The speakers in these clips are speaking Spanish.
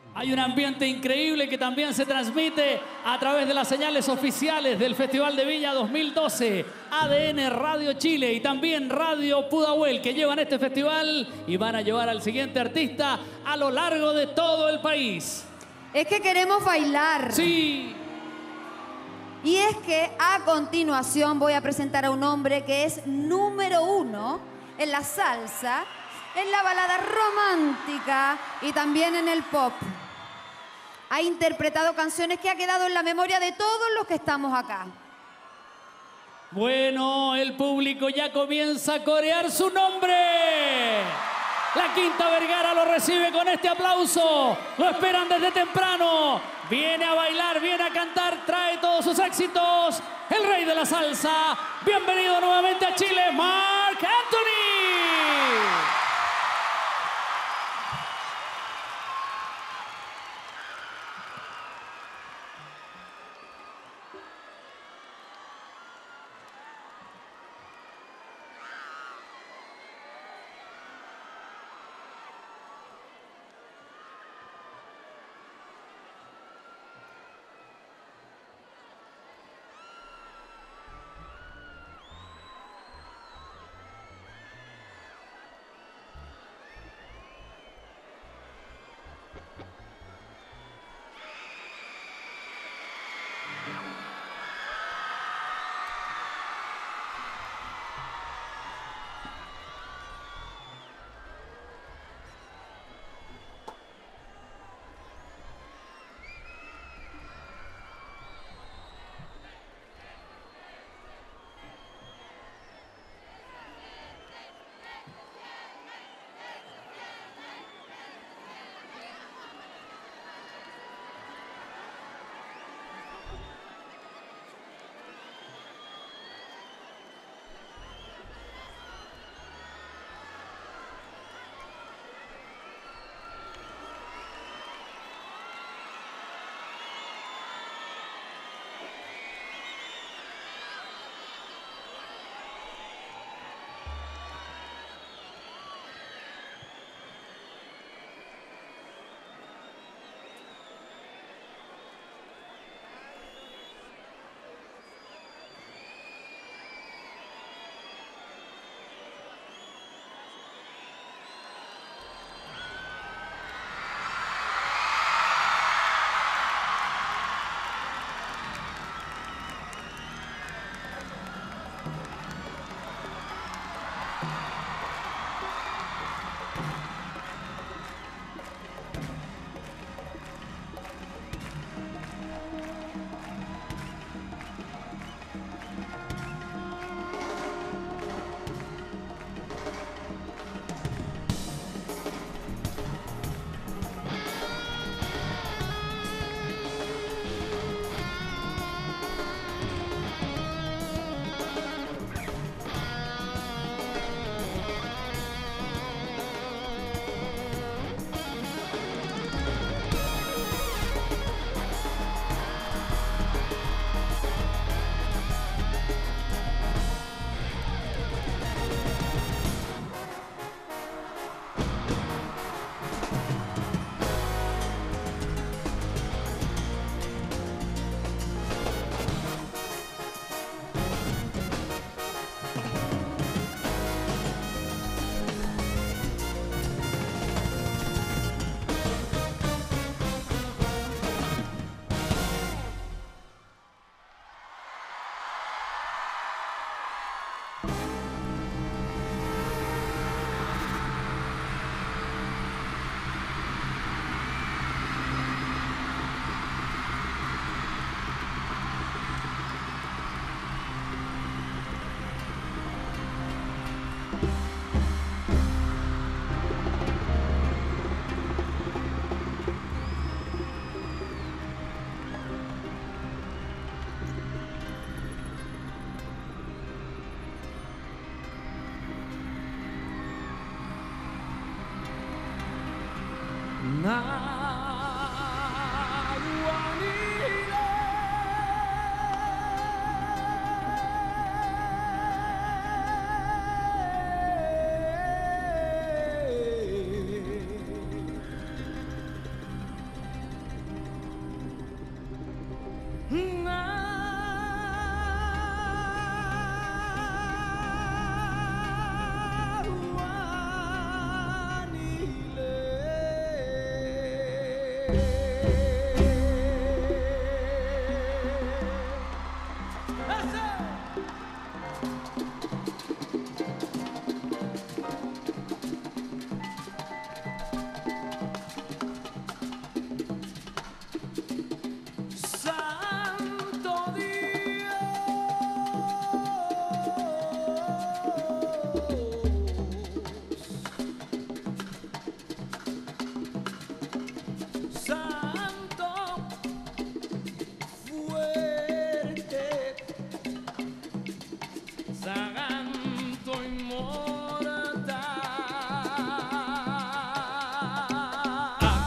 Hay un ambiente increíble que también se transmite a través de las señales oficiales del Festival de Viña 2012, ADN Radio Chile y también Radio Pudahuel, que llevan este festival y van a llevar al siguiente artista a lo largo de todo el país. Es que queremos bailar. Sí. Y es que a continuación voy a presentar a un hombre que es número 1 en la salsa, en la balada romántica y también en el pop. Ha interpretado canciones que ha quedado en la memoria de todos los que estamos acá. Bueno, el público ya comienza a corear su nombre. La Quinta Vergara lo recibe con este aplauso. Lo esperan desde temprano. Viene a bailar, viene a cantar, trae todos sus éxitos. El rey de la salsa. Bienvenido nuevamente a Chile, Marc Anthony.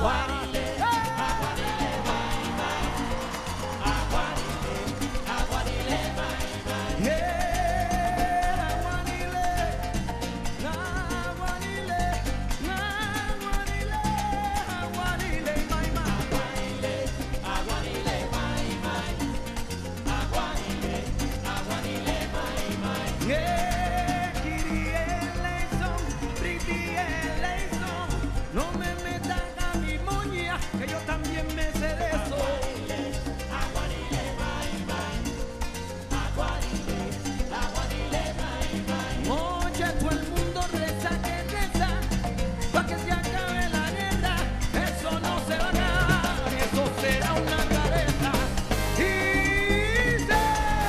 No me metan a mi moña, que yo también me sé de eso. Oye, todo el mundo reza que reza, pa' que se acabe la guerra. Eso no se va a acabar, eso será una careta. Dice.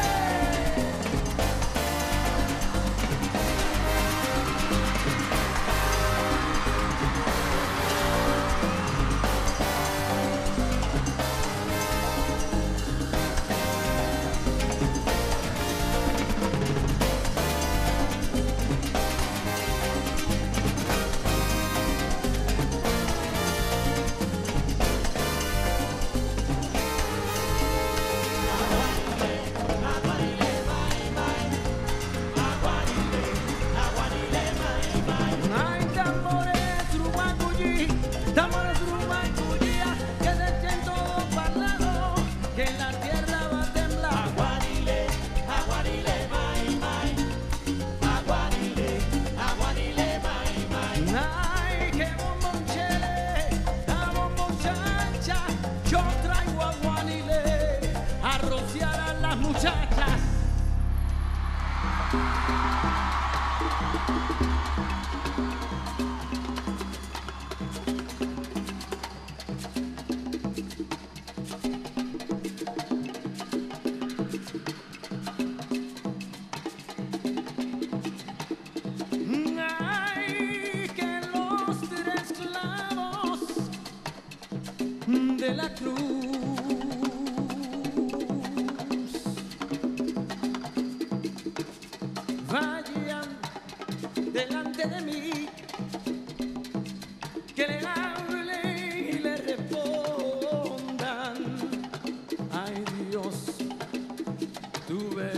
Ay, tambores rumacuyí, que se echen todos pa'l lado, que la tierra va a temblar. Aguarile, aguarile, mai, mai. Aguarile, aguarile, mai, mai. Ay, que bombonchele, a bombonchacha, yo traigo aguarile, a rociar a las muchachas. Ay, que los tres clavos de la cruz vayan delante de mí, que le hablen y le respondan. Ay, Dios, tú ves.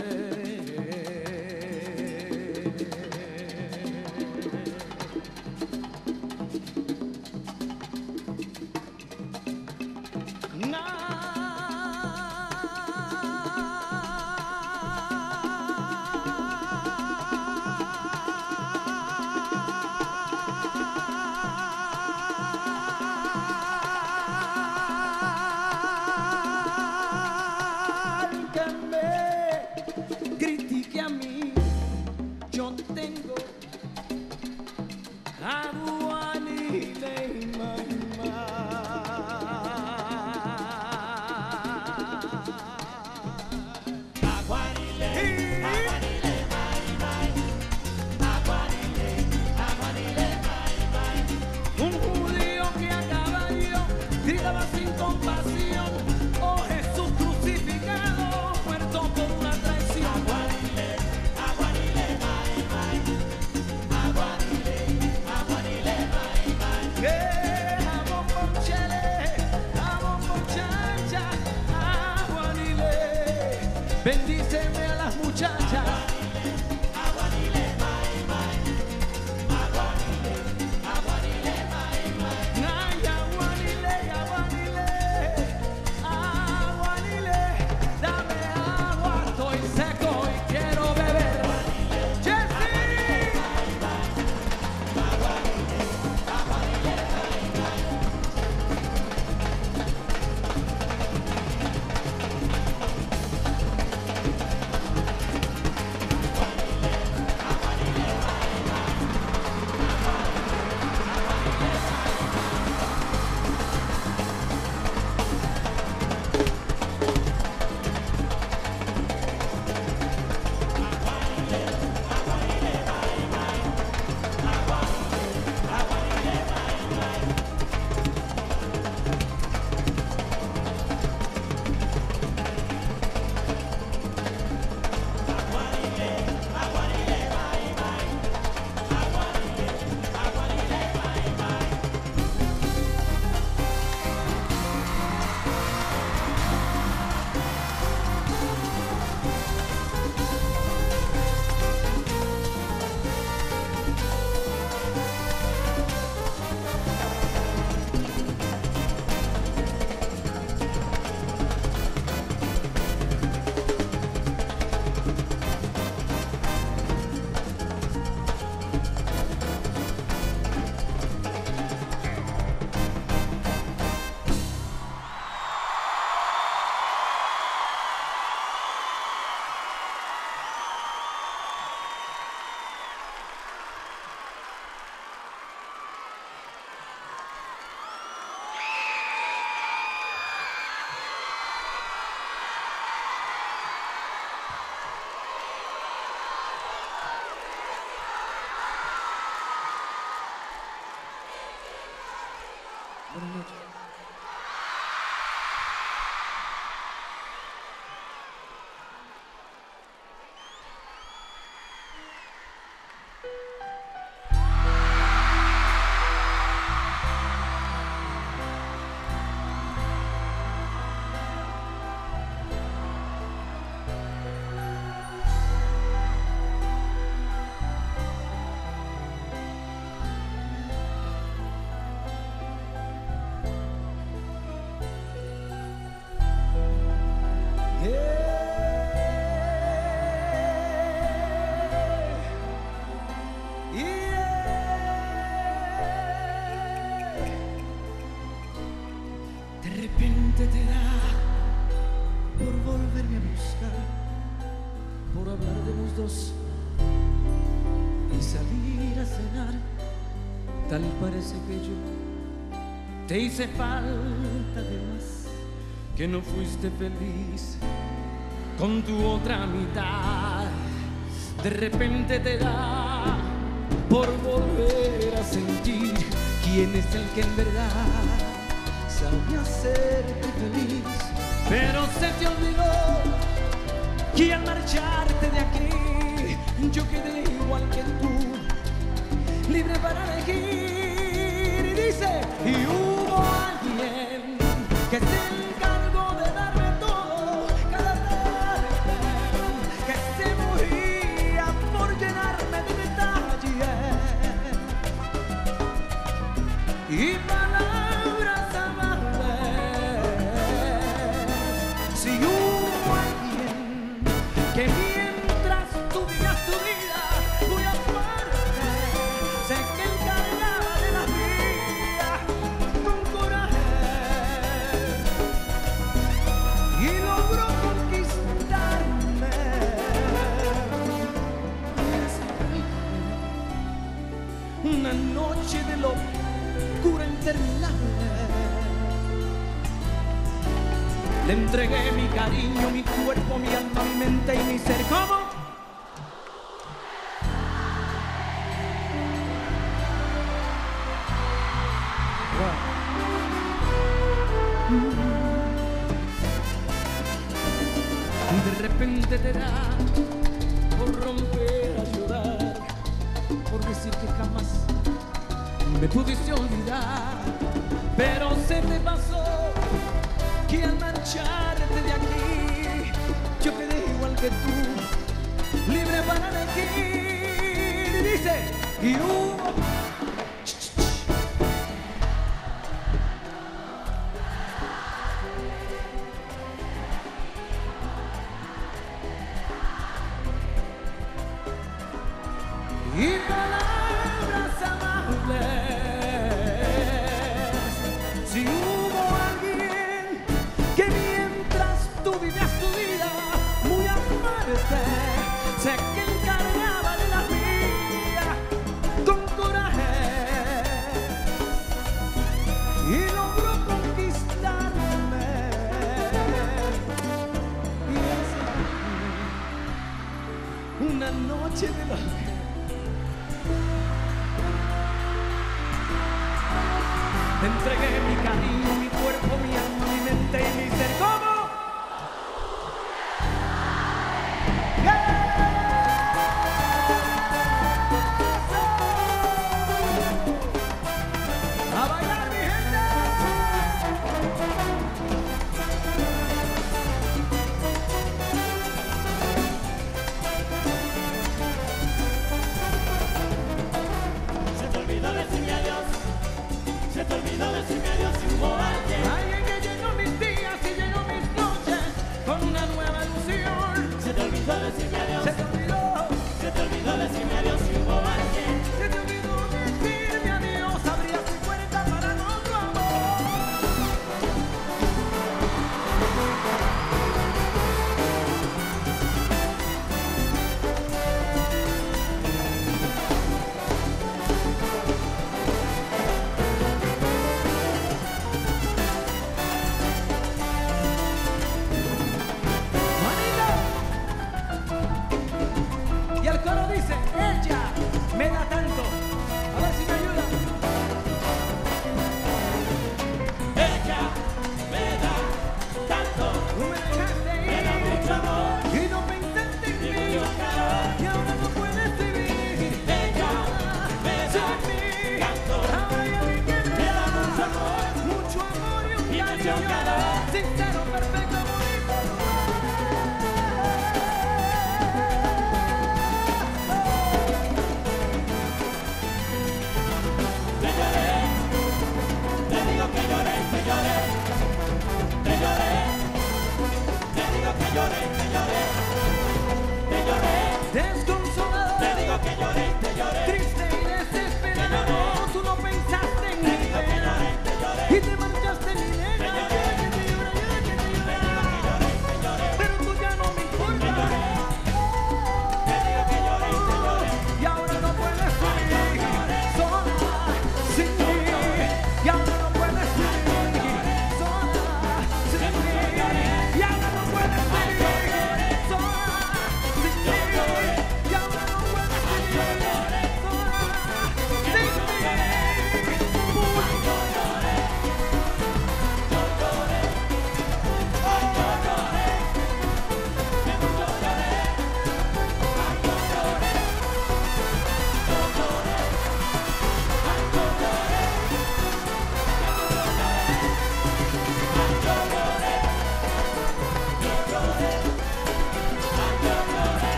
Al que me critique a mí, yo tengo aguanile y un judío que a caballo gritaba sin compasión: oh Jesús crucificado, muerto por una traición. Aguanile, aguanile, mai, mai. Aguanile, aguanile, mai, mai. A bombonchele, a bombonchacha, aguanile, bendíceme a las muchachas. Ay, aguanile, aguanile, aguanile, dame agua, estoy seco y quiero beber. Jessy. Buenas noches. De repente te da por volverme a buscar, por hablar de los dos y salir a cenar. Tal parece que yo te hice falta de más, que no fuiste feliz con tu otra mitad. De repente te da por volver a sentir quién es el que en verdad sabe hacerte feliz. Pero se te olvidó que al marcharte de aquí yo quedé igual que tú, libre para elegir. Y dice, y hubo alguien que se encargó de darme todo cada tarde, que se moría por llenarme de detalles y palabras amables. Si hubo alguien que mientras tú vivías tu vida muy aparte, sé que encargaba de la vida con coraje y logró conquistarme. Una noche de locura interminable, le entregué mi cariño, mi cuerpo, mi alma, mi mente y mi ser. ¿Cómo? De repente te da por romper a llorar, por decir que jamás me pudiste olvidar. Pero se te pasó que al marcharte de aquí yo quedé igual que tú, libre para elegir. Y dice, y hubo y palabras amables. Si hubo alguien que mientras tú vivías tu vida muy aparte, sé que encargaba de la mía con coraje y logró conquistarme. Y esa una noche de la te entregué mi cariño, mi cuerpo, mi alma, mi mente y mi ser. ¿Cómo? ¡A bailar, mi gente! Se te olvidó decirme adiós. Se te olvidó decirme adiós si hubo alguien. Alguien que llenó mis días y llenó mis noches con una nueva ilusión. Se te olvidó decirme adiós. Se te olvidó. Se te olvidó decirme adiós si hubo alguien. Se te olvidó decirme adiós. Abrías tu puerta para no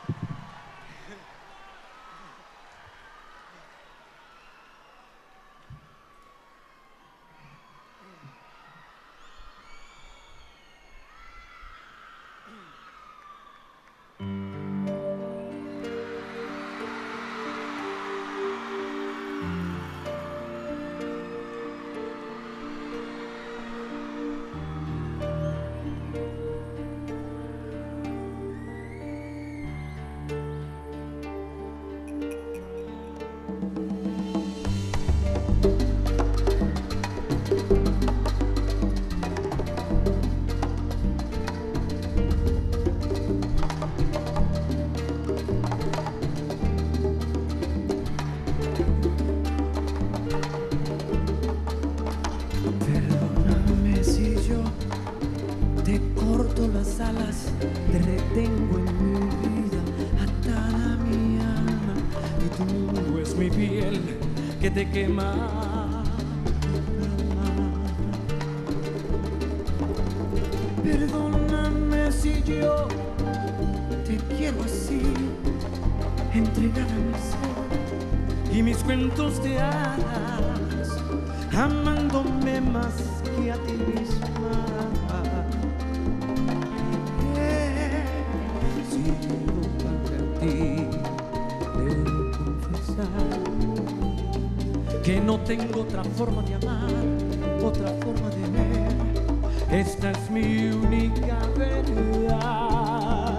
Perdóname si yo te corto las alas, te retengo en mi vida, atada a mi alma, y tú es mi piel que te quema. Perdóname si yo te quiero así, entregada a mi ser y mis cuentos de hadas, amándome más que a ti misma. Si yo para ti debo confesar que no tengo otra forma de amar, otra forma de ver. Esta es mi única verdad.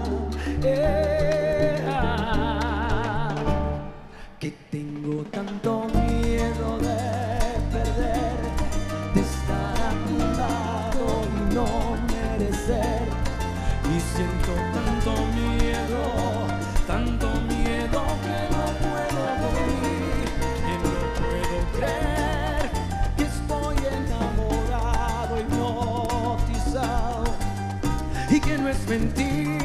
Que tengo tanto miedo de perder, de estar a tu lado y no merecer. Y siento tanto miedo que no puedo dormir, que no puedo creer que estoy enamorado, hipnotizado, y que no es mentira.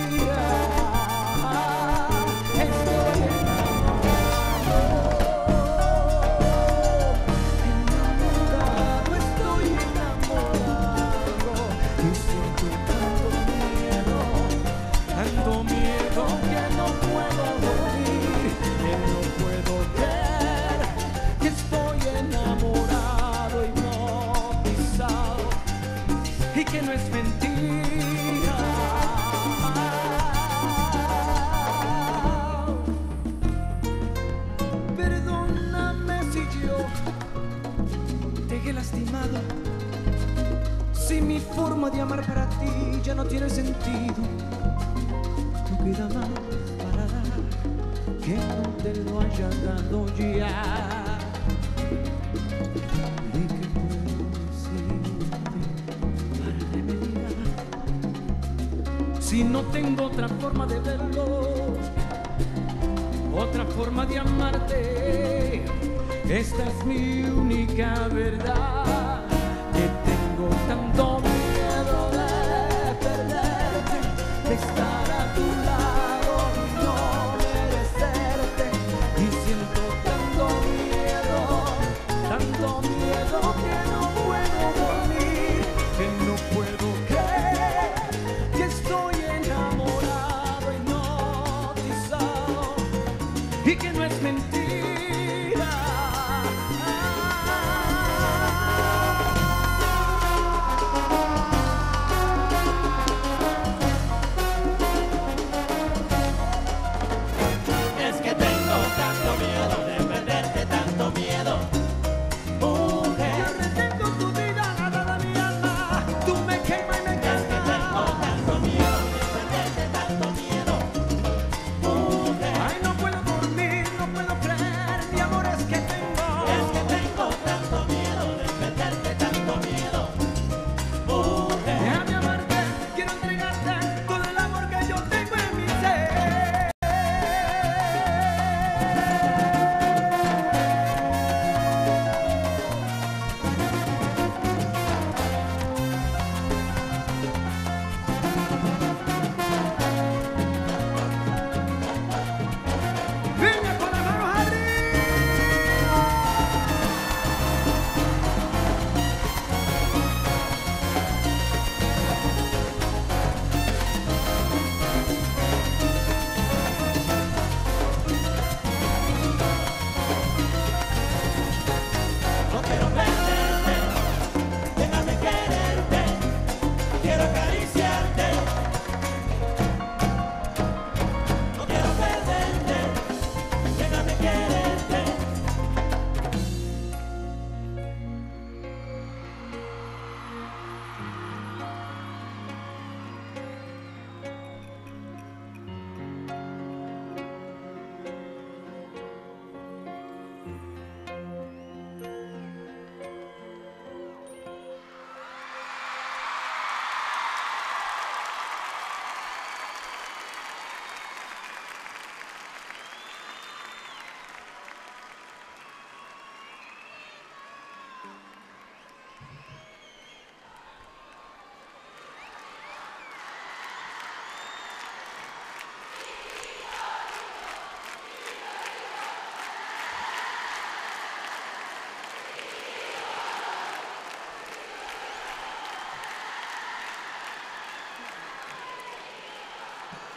Que no es mentira. Perdóname si yo te he lastimado, si mi forma de amar para ti ya no tiene sentido. No queda más para dar que no te lo haya dado ya. Si no tengo otra forma de verlo, otra forma de amarte, esta es mi única verdad. Que tengo tanto miedo de perderte, de estar a tu lado y no merecerte. Y siento tanto miedo que no puedo dormir, que no puedo creer que estoy enamorado, hipnotizado, y que no es mentira.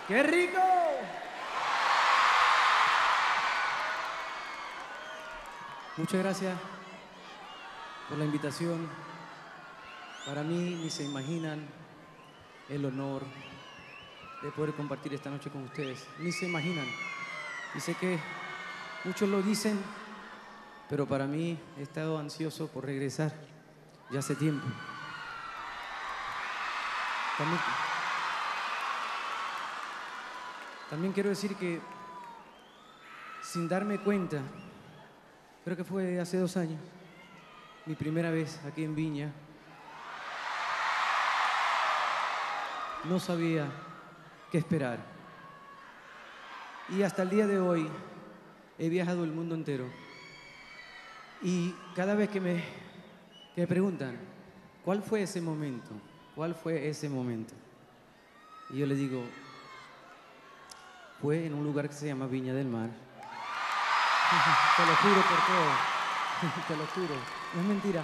¡Qué rico! Muchas gracias por la invitación. Para mí ni se imaginan el honor de poder compartir esta noche con ustedes. Ni se imaginan. Y sé que muchos lo dicen, pero para mí he estado ansioso por regresar ya hace tiempo. También quiero decir que, sin darme cuenta, creo que fue hace 2 años, mi primera vez aquí en Viña, no sabía qué esperar. Y hasta el día de hoy he viajado el mundo entero. Y cada vez que me preguntan, ¿cuál fue ese momento? ¿Cuál fue ese momento? Y yo le digo, fue en un lugar que se llama Viña del Mar. Te lo juro por todo. Te lo juro. No es mentira.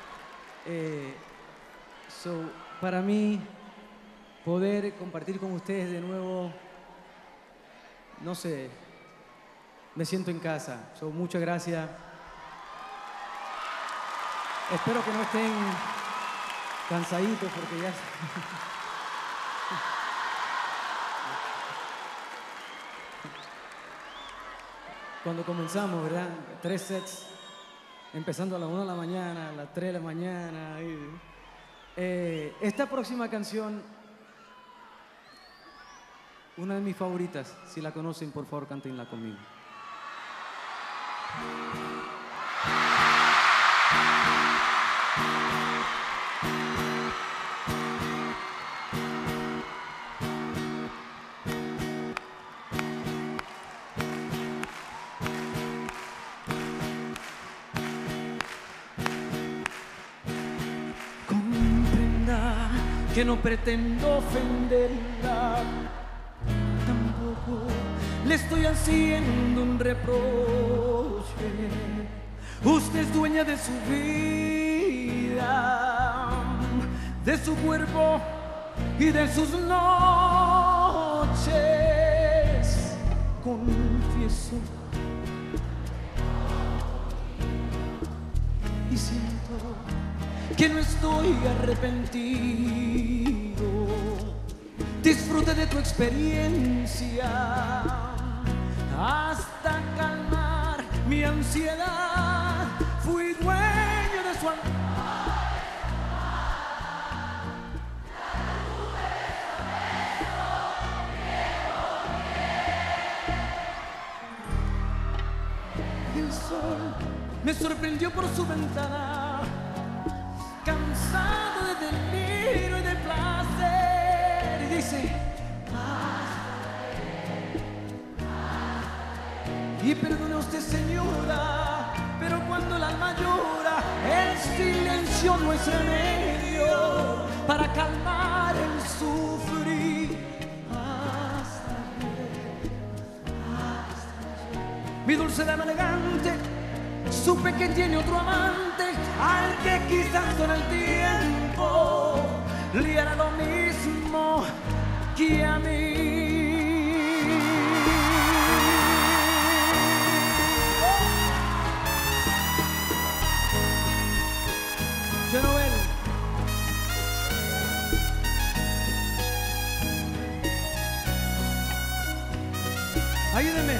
Para mí, poder compartir con ustedes de nuevo, no sé, me siento en casa. Muchas gracias. Espero que no estén cansaditos porque ya... Cuando comenzamos, ¿verdad? 3 sets, empezando a las 1 de la mañana, a las 3 de la mañana. Esta próxima canción, una de mis favoritas, si la conocen, por favor, cántenla conmigo. Que no pretendo ofenderla, tampoco le estoy haciendo un reproche. Usted es dueña de su vida, de su cuerpo y de sus noches. Confieso y siento que no estoy arrepentido. Disfrute de tu experiencia hasta calmar mi ansiedad. Fui dueño de su El sol me sorprendió por su ventana, cansado de delirio y de placer, y dice, y perdone usted, señora, pero cuando el alma llora, el silencio no es remedio para calmar el sufrir. Mi dulce dama elegante, supe que tiene otro amante, al que quizás con el tiempo le hará lo mismo que a mí. Noel. Ayúdenme.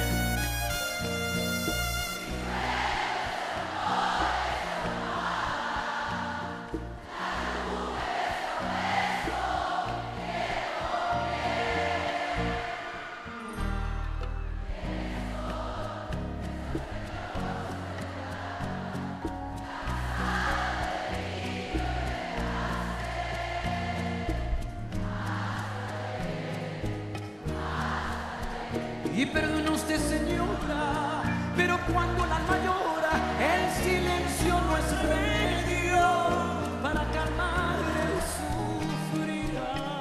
Y perdone usted, señora, pero cuando el alma llora, el silencio no es remedio para calmar el sufrir.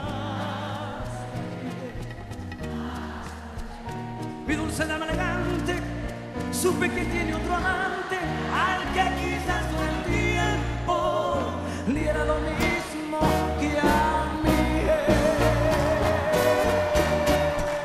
Mi dulce dama elegante, supe que tiene otro amante, al que quizás con el tiempo le hará lo mismo que a mí.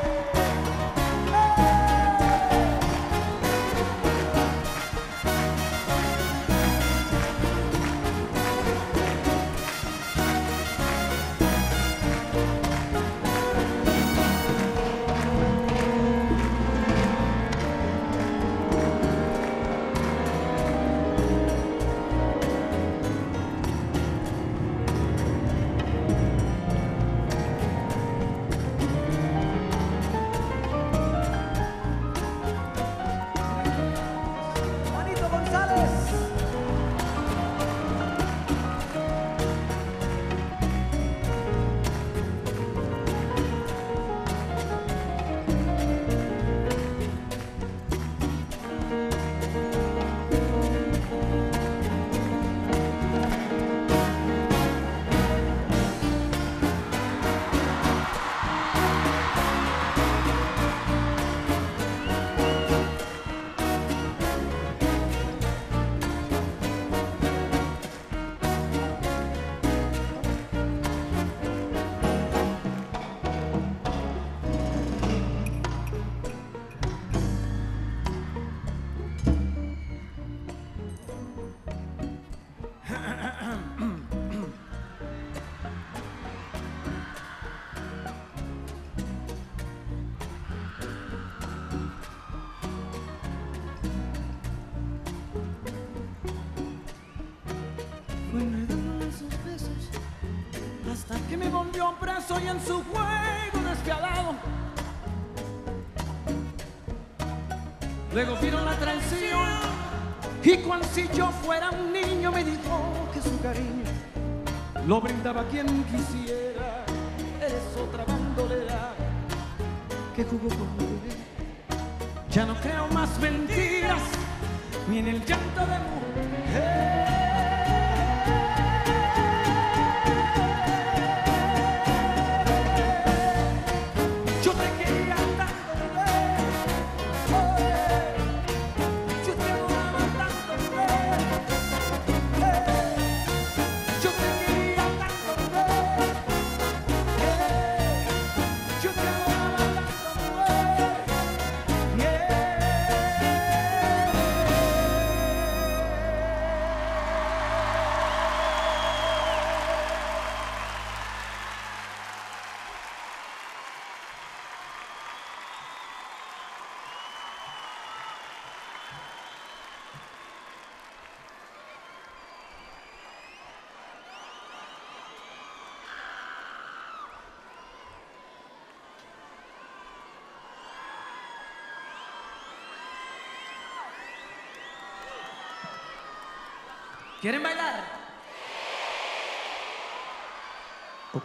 metió preso y en su juego despiadado. Luego vino la traición y cual si yo fuera un niño me dijo que su cariño lo brindaba quien quisiera. Eres otra bandolera que jugó conmigo. Ya no creo más mentiras ni en el llanto de mujer. Yo te quería tanto, mujer. Yo te amaba tanto, mujer. Yo te quería tanto, mujer. Yo te amaba tanto, mujer. ¿Quieren bailar? Ok.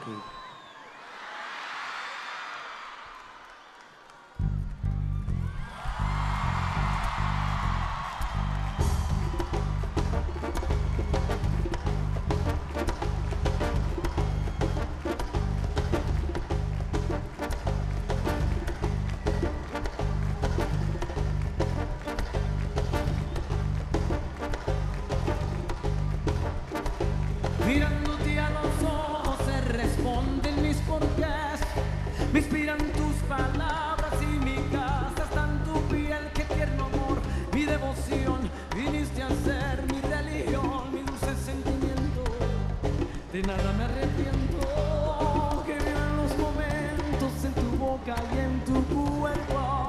Mirándote a los ojos se responden mis porqués. Me inspiran tus palabras y mi casa está en tu piel. Qué tierno amor, mi devoción. Viniste a ser mi religión, mi dulce sentimiento. De nada me arrepiento. Que vivan los momentos en tu boca y en tu cuerpo.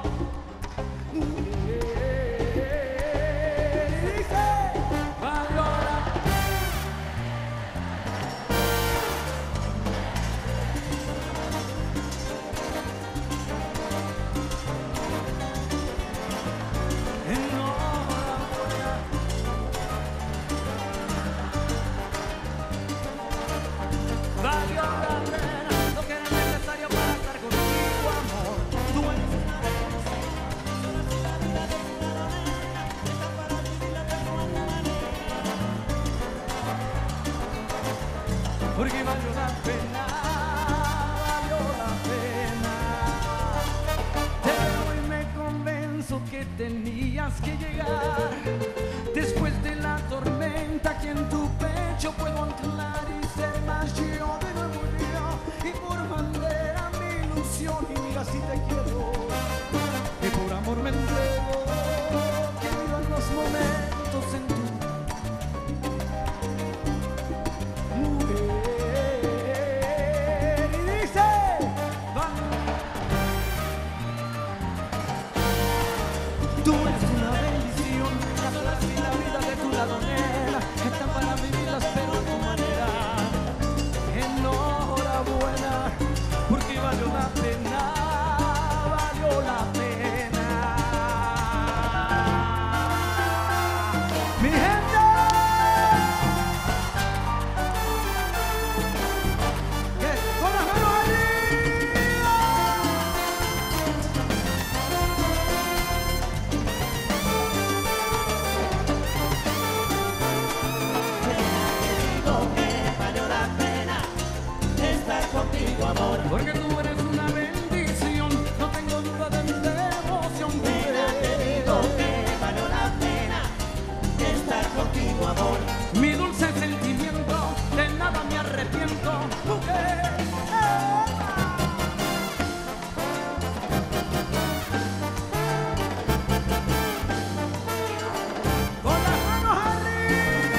Valió la pena lo que era necesario para estar contigo, amor. Tú eres una la vida de una manera, está para vivirla de buena manera. Porque valió la pena, valió la pena. Te veo y me convenzo que tenías que llegar. Después de la tormenta que en tu pecho puedo anclar y ser más yo de nuevo yo. Y por bandera mi ilusión y mira si te quiero, que por amor me entrego, que vivan los momentos en tu mujer. Y dice, tú eres una bendición, las horas y la vida de tu lado, nena, están para vivirlas pero a tu manera. Enhorabuena, porque valió la pena, valió la pena. Mi gente, que con las manos contigo, amor. porque tú eres una bendición, no tengo duda de mi devoción. Nena, te digo que valió la pena estar contigo, amor. Mi dulce sentimiento, de nada me arrepiento, mujer. Con las manos arriba.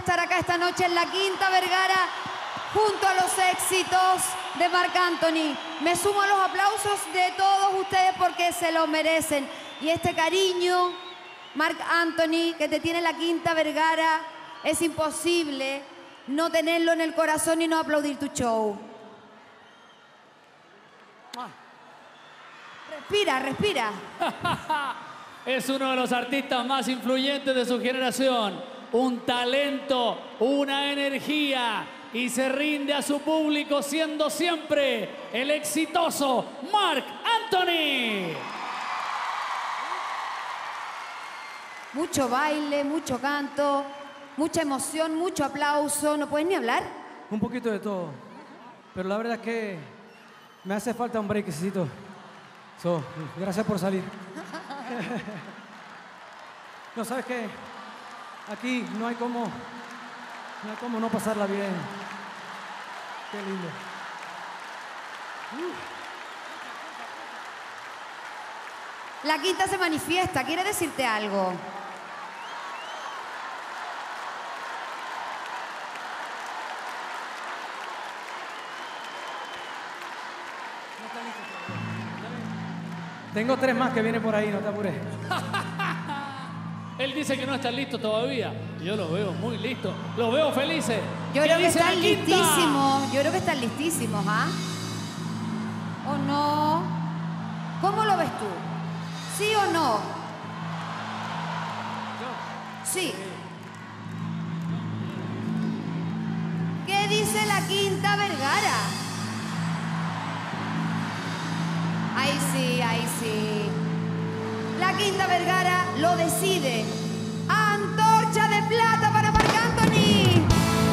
estar acá esta noche en la Quinta Vergara junto a los éxitos de Marc Anthony. Me sumo a los aplausos de todos ustedes porque se lo merecen. Y este cariño, Marc Anthony, que te tiene la Quinta Vergara, es imposible no tenerlo en el corazón y no aplaudir tu show. Respira, respira. Es uno de los artistas más influyentes de su generación. Un talento, una energía y se rinde a su público siendo siempre el exitoso Marc Anthony. Mucho baile, mucho canto, mucha emoción, mucho aplauso. ¿No puedes ni hablar? Un poquito de todo. Pero la verdad es que me hace falta un breakcito. Gracias por salir. No, ¿sabes qué? Aquí no hay como no pasarla bien. Qué lindo. La Quinta se manifiesta, quiere decirte algo. Tengo 3 más que vienen por ahí, no te apures. Él dice que no están listos todavía. Yo los veo muy listos. Los veo felices. Yo ¿Qué creo que dice la están Quinta? listísimos. Yo creo que están listísimos, ¿ah? ¿O no? ¿Cómo lo ves tú? ¿Sí o no? Sí. ¿Qué dice la Quinta Vergara? Ahí sí, ahí sí. La Quinta Vergara lo decide. Antorcha de plata para Marc Anthony.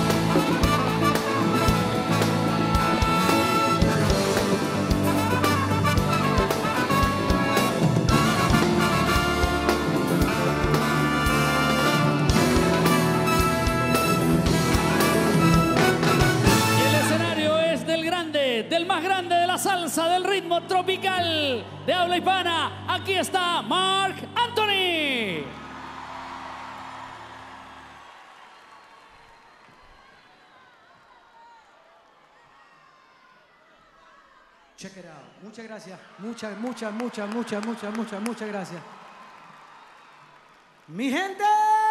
Y el escenario es del grande, del más grande de la salsa, del ritmo tropical de habla hispana. Aquí está Marc Anthony. Check it out. Muchas gracias. Muchas gracias. Mi gente.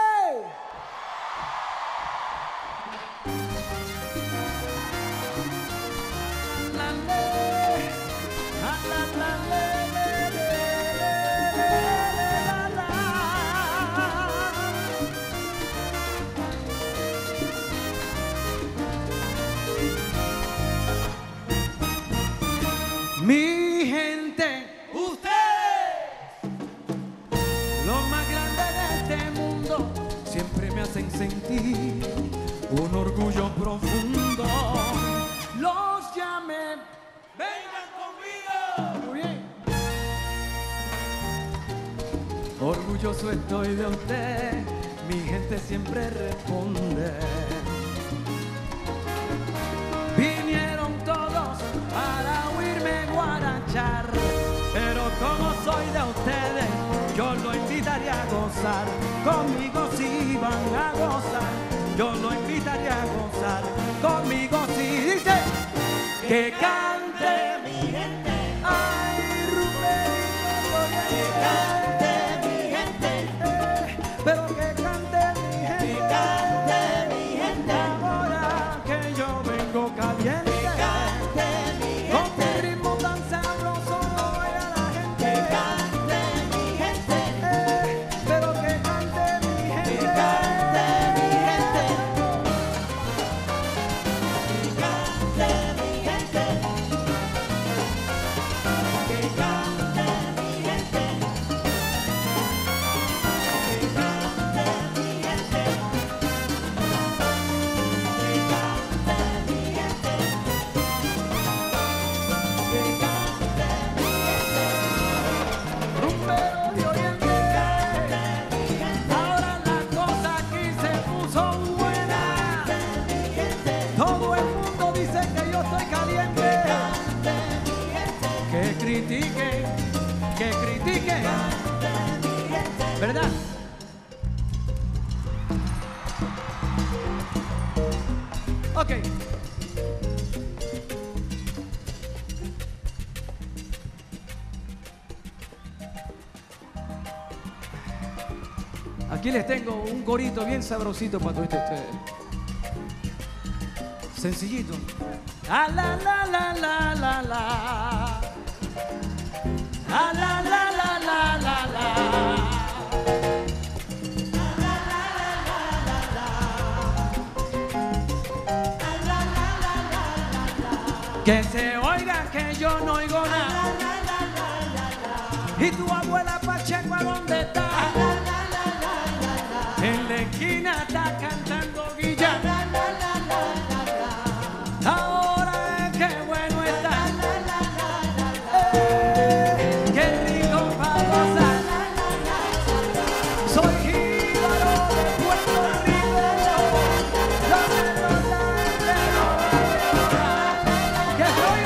Mi gente, ustedes, lo más grande de este mundo, siempre me hacen sentir un orgullo profundo. Los llamé, vengan conmigo. Muy bien. Orgulloso estoy de usted, mi gente siempre responde. Vinieron todos para oírme guarachar, pero como soy de ustedes, yo lo invitaría a gozar. Conmigo sí van a gozar, yo lo invitaría a gozar. Conmigo sí dice que cante mi gente. Ay, Rubén, que cante mi gente. Pero que cante mi gente. Que cante mi gente. Ahora que yo vengo caliente. Que critiquen, ¿verdad? Ok. Aquí les tengo un corito bien sabrosito para todos ustedes. Sencillito. Ah, la, la, la, la, la, la. Ah, la, la, la, la, la, la. Que se oiga que yo no oigo nada. Y tu abuela Pacheco, ¿a dónde está? En la esquina está cantando Guilla. Ahora es que bueno está. Qué rico para gozar. Soy jíbaro de Puerto Rico. Que soy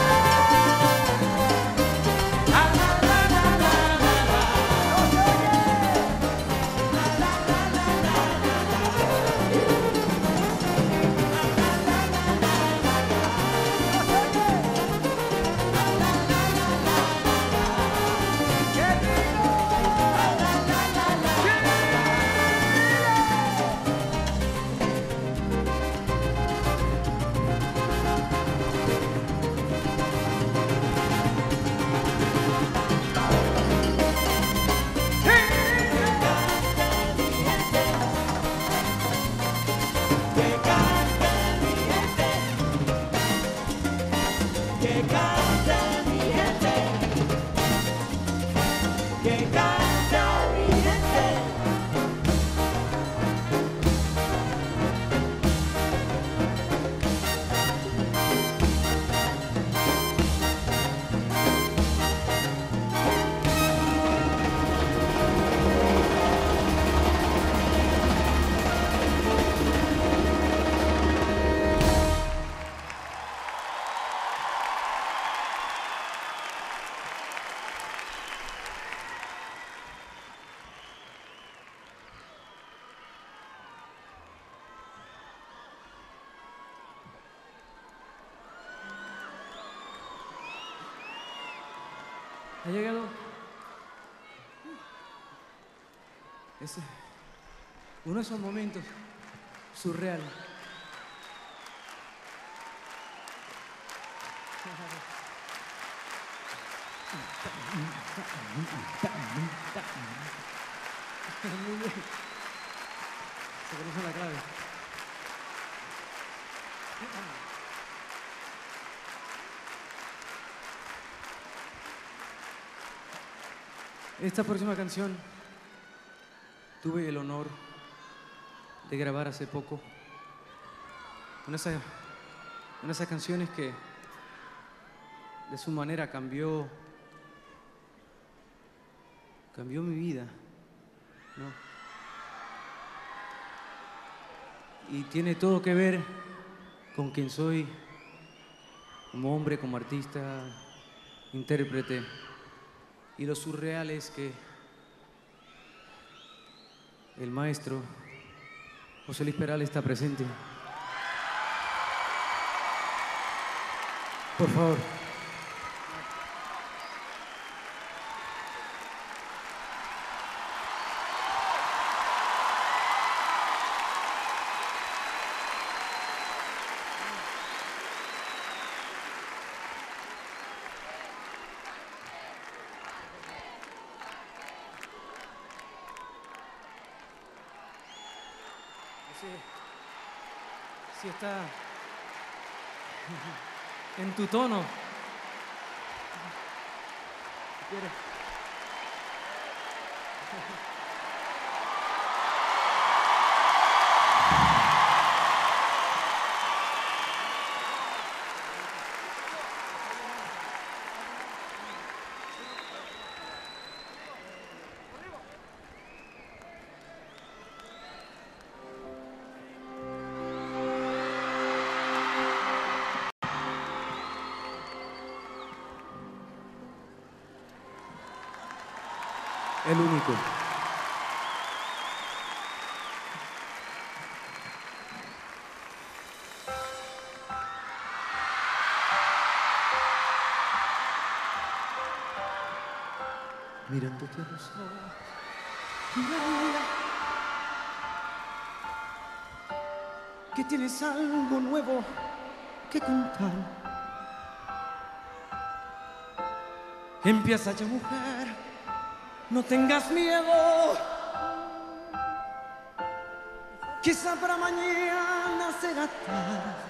Ha llegado uno de esos momentos surreal. Se conoce la clave. Esta próxima canción tuve el honor de grabar hace poco. Una de esas canciones que de su manera cambió mi vida, ¿no? Y tiene todo que ver con quien soy como hombre, como artista, intérprete. Y lo surreal es que el maestro José Luis Perales está presente. Por favor. Si está en tu tono. ¿Quieres? El único. mirándote a los ojos. Mira, que tienes algo nuevo que contar. Empieza ya, mujer, no tengas miedo. Quizá para mañana será tarde.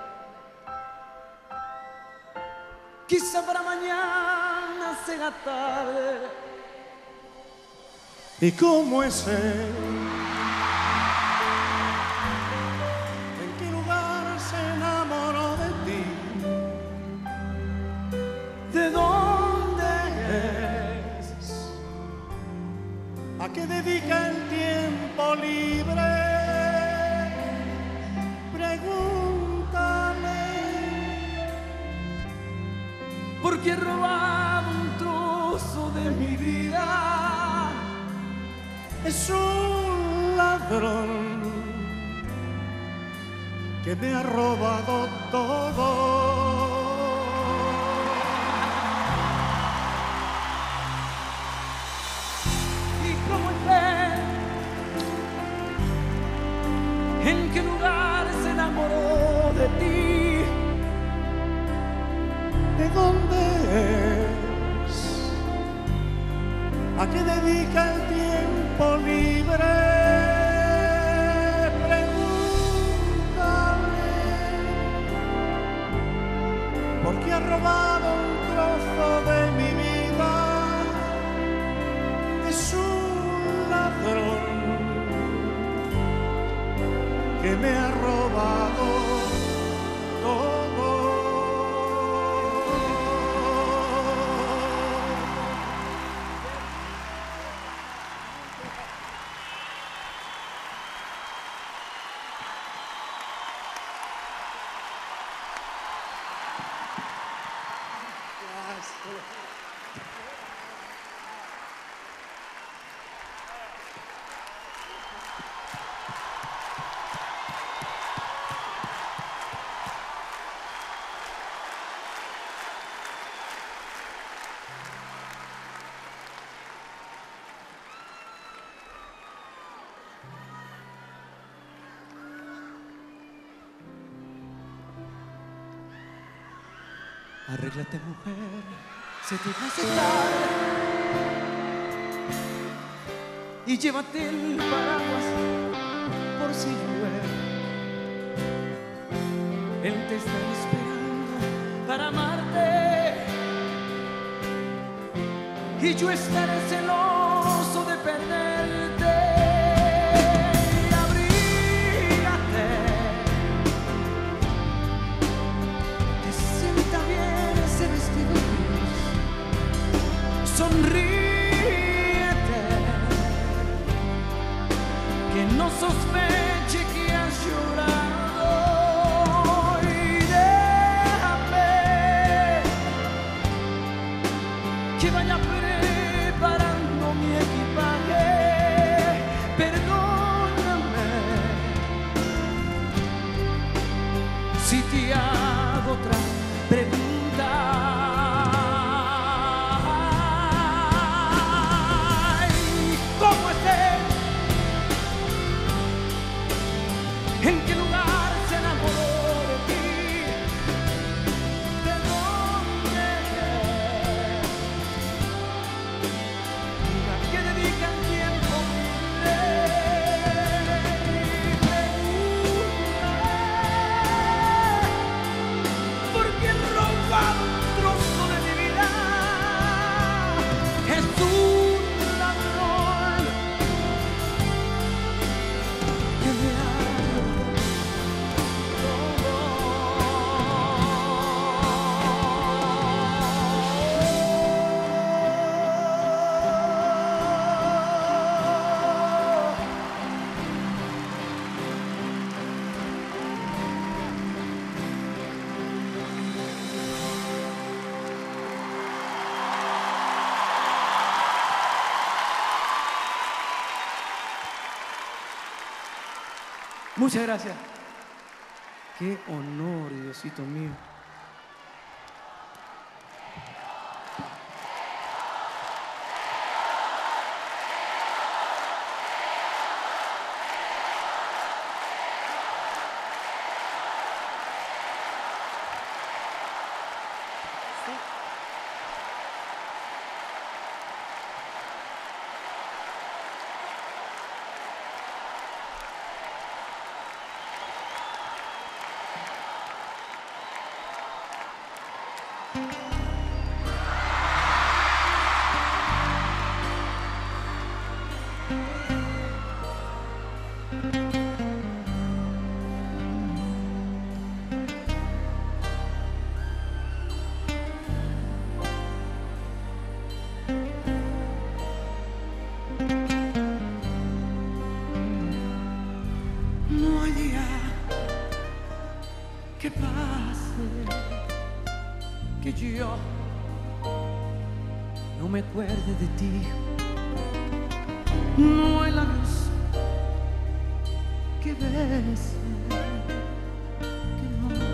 Quizá para mañana será tarde. ¿Y cómo es él? ¿En qué lugar se enamoró de ti? ¿De dónde es? ¿A qué dedica el tiempo libre? Pregúntale. Porque he robado un trozo de mi vida. Es un ladrón que me ha robado todo. ¿Y cómo es él? ¿En qué lugar se enamoró de ti? ¿De dónde es? ¿A qué dedica el tiempo libre? Pregúntale. Porque ha robado un trozo de mi vida. Es un ladrón que me ha robado todo. Arréglate, mujer, se te hace tarde. Y llévate el paraguas por si llueve. Él te está esperando para amarte. Y yo estaré celoso de perderte. Y abrígate. Te sienta bien ese vestido gris. Sonríete. Que no sospeche que has llorado. Y déjame que vaya preparando mi equipaje. Perdóname si te hago otra pregunta. Ay, ¿cómo es él? ¿En qué lugar se enamoró de ti? ¿De dónde es? ¿A qué dedica el tiempo libre? Pregúntale. Porque he robado un trozo de mi vida. Es un ladrón que me ha Muchas gracias. Qué honor, Diosito mío. No hay día que pase que yo no me acuerde de ti. No hay labios que besen que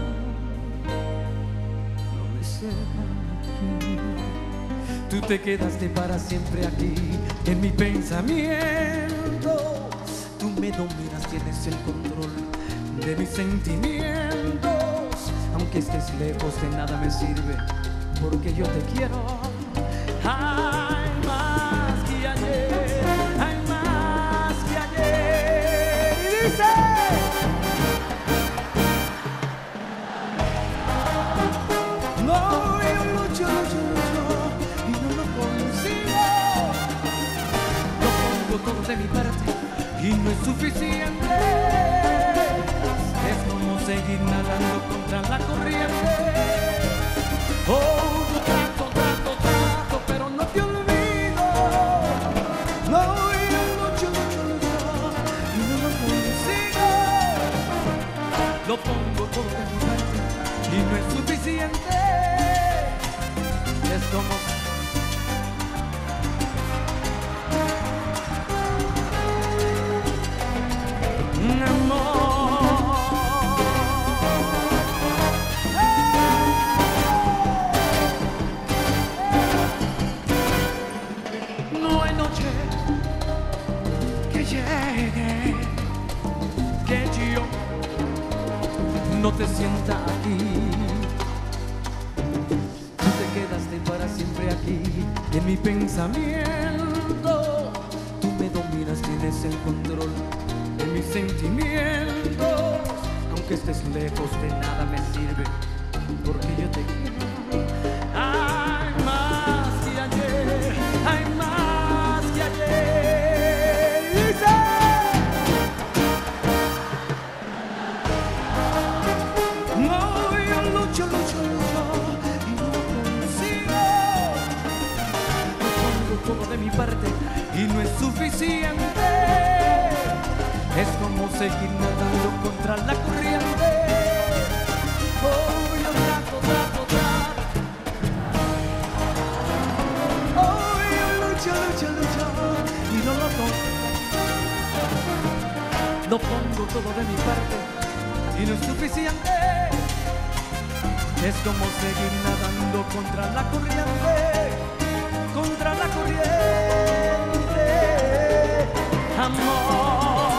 no me sepan aquí. Tú te quedaste para siempre aquí en mi pensamiento. Tú me dominas, tienes el control de mis sentimientos. Aunque estés lejos, de nada me sirve, porque yo te quiero. Hay más que ayer, hay más que ayer. Y dice: no, yo lucho, lucho, lucho y no lo consigo. Lo pongo todo de mi parte y no es suficiente. Es como seguir nadando contra la corriente. Oh, yo trato, trato, trato, pero no te olvido. No, yo lucho, lucho, lucho y no lo consigo. Lo pongo todo de mi parte y no es suficiente. Es como un amor. No hay noche que llegue que yo no te sienta aquí. Tú te quedaste para siempre aquí en mi pensamiento. Tú me dominas, tienes el control de mis sentimientos. Aunque estés lejos, de nada me sirve, porque yo te quiero. Hay más que ayer, hay más que ayer. Y dice: no, yo lucho, lucho, lucho y no lo consigo. Yo pongo todo de mi parte y no es suficiente. Es como seguir nadando contra la corriente. Oh, yo trato, trato, trato. Oh, yo lucho, lucho, lucho y no lo consigo. Lo pongo todo de mi parte y no es suficiente. Es como seguir nadando contra la corriente. Contra la corriente. Amor.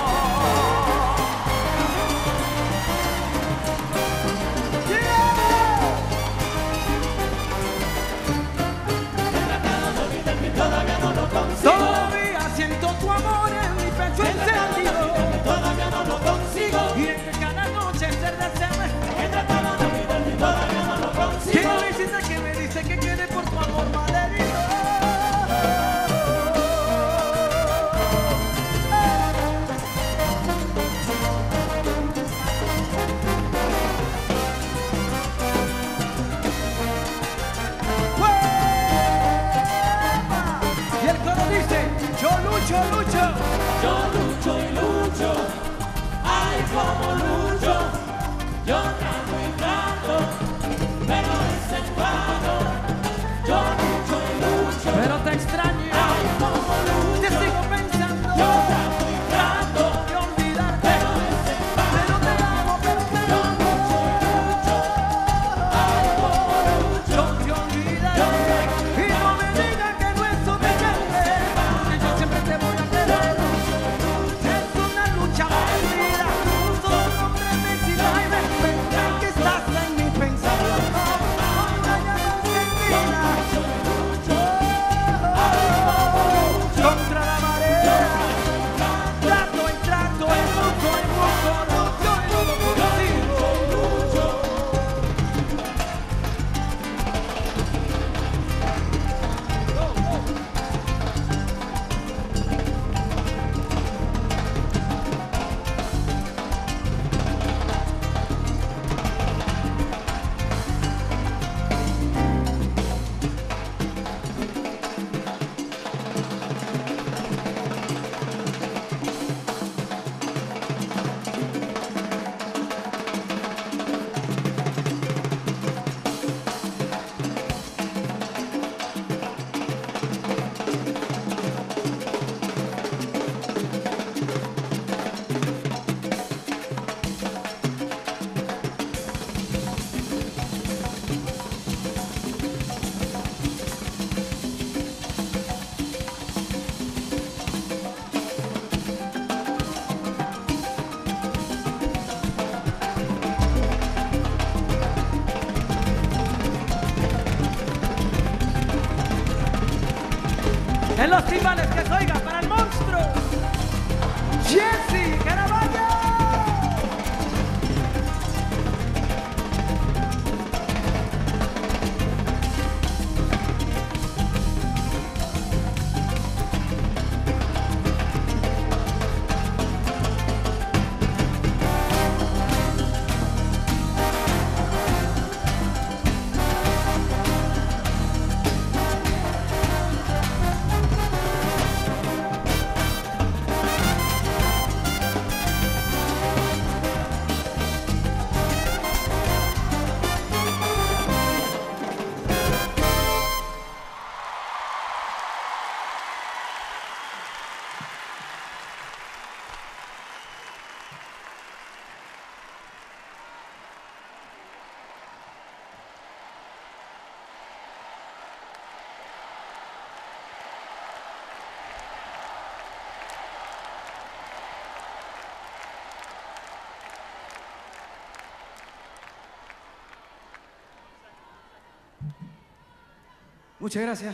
Todavía siento tu amor en mi pecho encendido. Todavía no lo consigo. Y es que cada noche se desea. He tratado de olvidarme, todavía no lo ¿Qué consigo. me hiciste que me dice que quiere por tu amor malherido? En los timbales que se oiga para el monstruo Jesse Caraballo. Muchas gracias.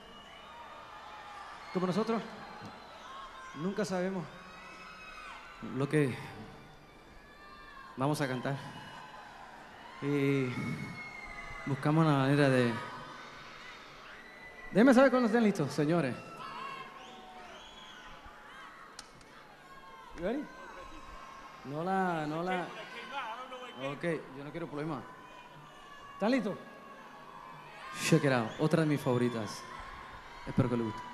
Como nosotros nunca sabemos lo que vamos a cantar y buscamos una manera de... Déjenme saber cuando estén listos, señores. You ready? No la... Ok, yo no quiero problemas. ¿Están listos? Check it out, otra de mis favoritas. Espero que les guste.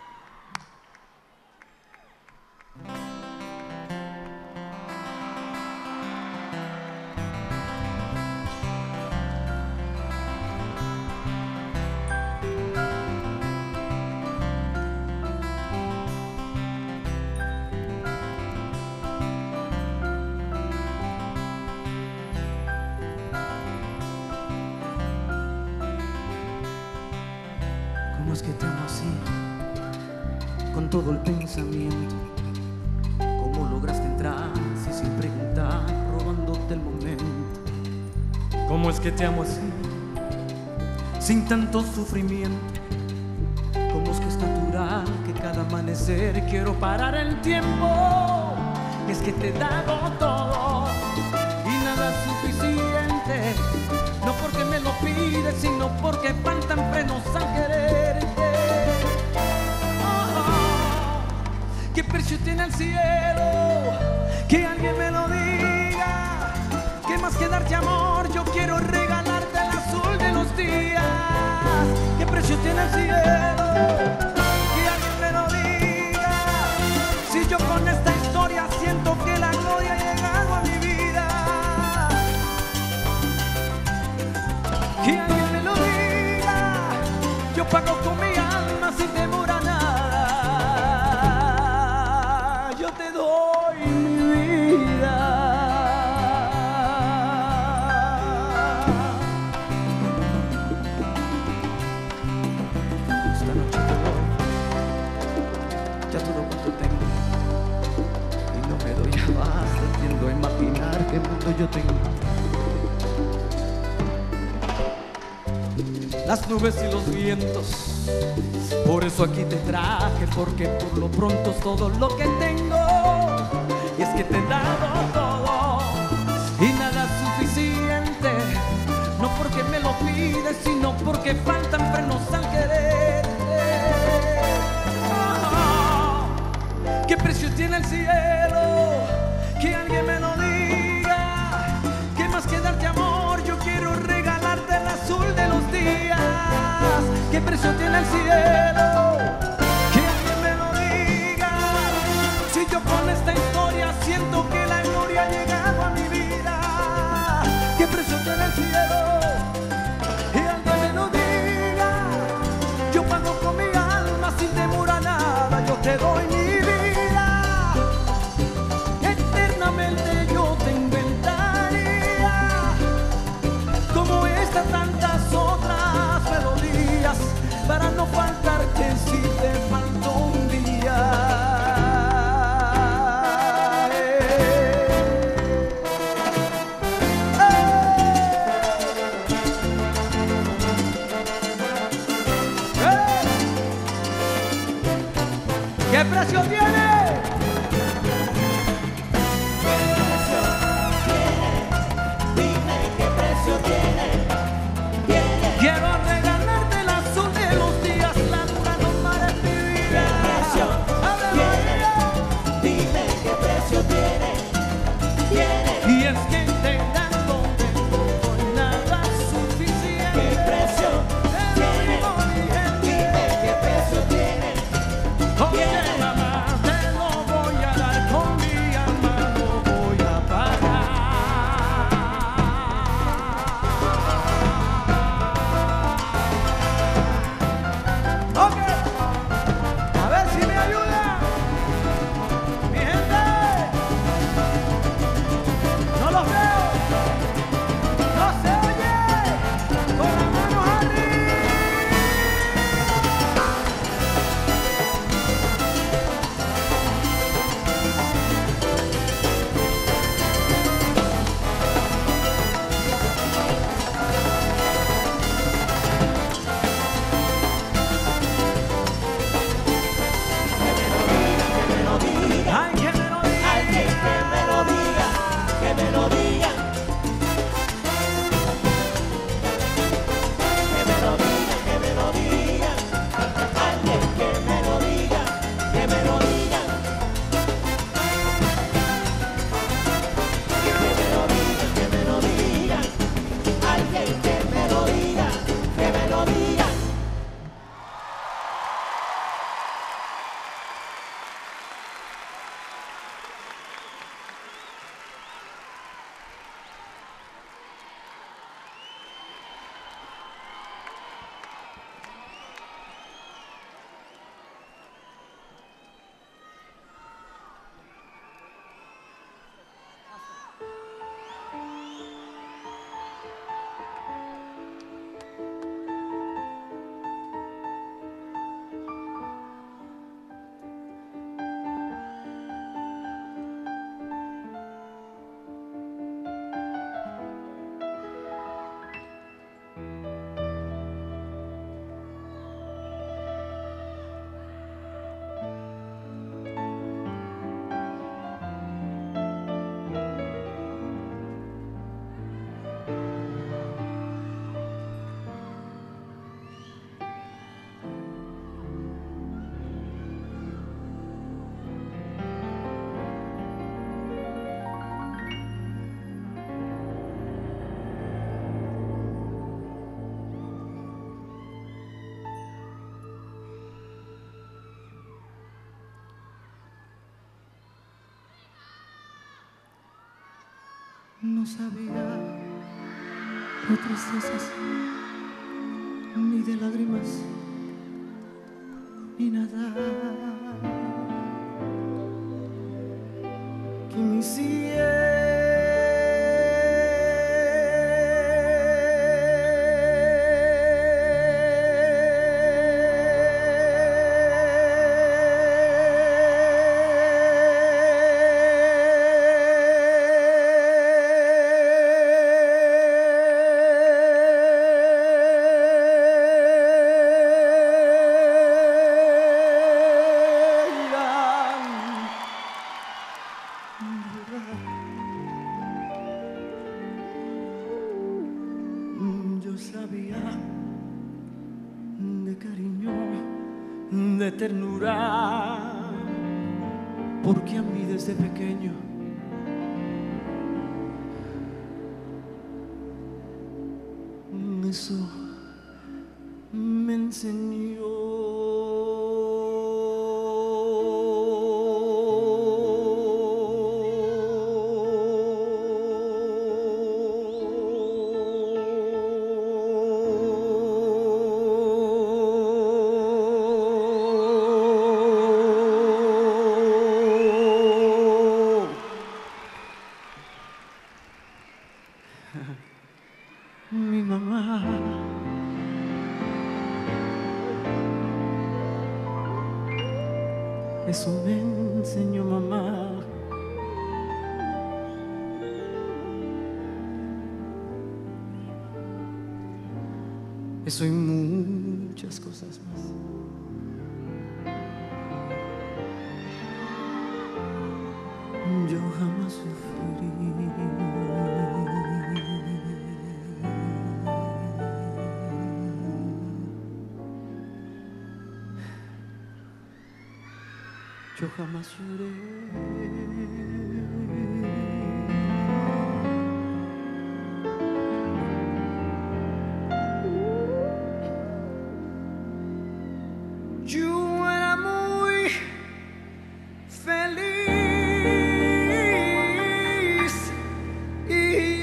¿Cómo es que te amo así? Con todo el pensamiento. ¿Cómo lograste entrar si sin preguntar, robándote el momento? ¿Cómo es que te amo así? Sin tanto sufrimiento. ¿Cómo es que es natural que cada amanecer quiero parar el tiempo? Es que te he dado todo y nada es suficiente. No porque me lo pides, sino porque faltan frenos al quererte. ¿Qué precio tiene el cielo? Que alguien me lo diga. ¿Qué más que darte amor? Yo quiero regalarte el azul de los días. ¿Qué precio tiene el cielo? Que alguien me lo diga. Si yo con esta historia siento que la gloria ha llegado a mi vida. Que alguien me lo diga. Yo pago con mi alma sin temor a nada. Yo te doy mi vida. Esta noche te doy ya todo cuanto tengo. Y no me doy abasto, tiendo a imaginar qué mundo yo tengo. Las nubes y los vientos, por eso aquí te traje, porque por lo pronto es todo lo que tengo. Y es que te he dado todo y nada es suficiente. No porque me lo pides, sino porque faltan frenos al quererte. ¿Qué precio tiene el cielo? Que alguien me lo diga. ¿Qué más que darte amor? Yo quiero regalarte el azul de los días. ¿Qué precio tiene el cielo? Que alguien me lo diga. Si yo con esta historia siento que la gloria ha llegado a mi vida. ¿Qué precio tiene el cielo? Que alguien me lo diga. Yo pago con mi alma sin temor a nada. Yo te doy mi vida. Eternamente yo te inventaría como esta tantas otras melodías para no faltar No sabía de tristezas, ni de lágrimas, ni nada que me Yo sabía de cariño, de ternura, porque a mí desde pequeño eso me enseñó. Mi mamá. Eso me enseñó mamá. Eso y muchas cosas más. Yo jamás sufrí. Yo jamás lloré. Yo era muy feliz y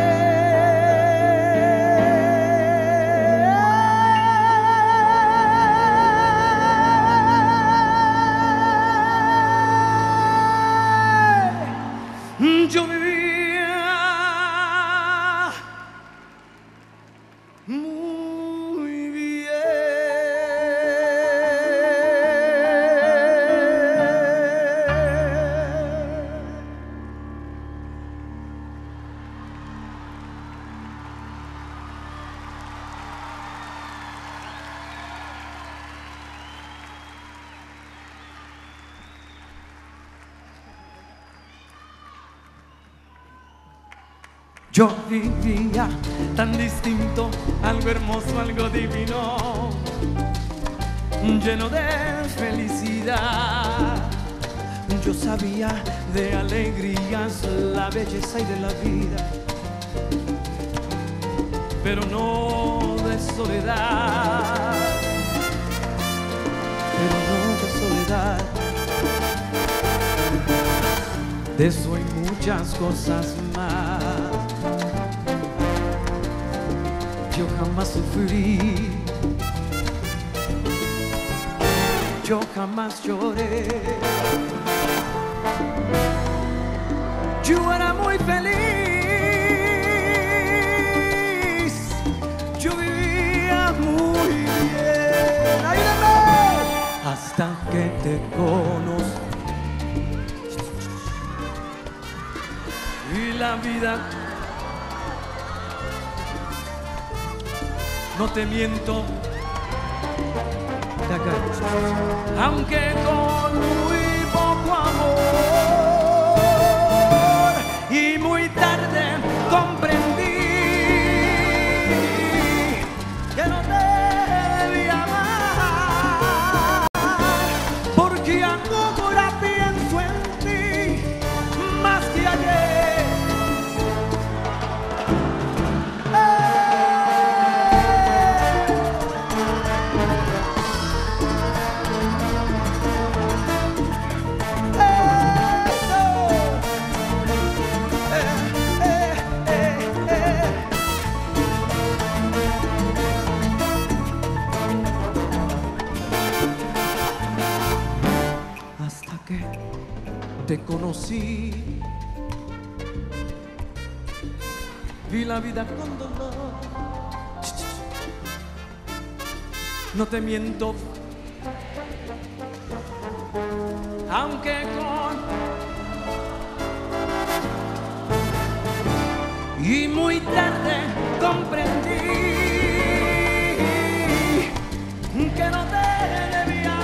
yo vivía muy bien. Yo vivía tan distinto, algo hermoso, algo divino, lleno de felicidad. Yo sabía de alegrías, la belleza y de la vida, pero no de soledad, pero no de soledad. De eso y muchas cosas más. Yo jamás sufrí, yo jamás lloré. Yo era muy feliz, yo vivía muy bien. ¡Ayúdame! Hasta que te conozco y la vida. No te miento, aunque con muy poco amor, y muy tarde comprendí que no te debía amar, porque ahora pienso en ti más que ayer. conocí. Vi la vida con dolor. No te miento, aunque y muy tarde comprendí que no te debía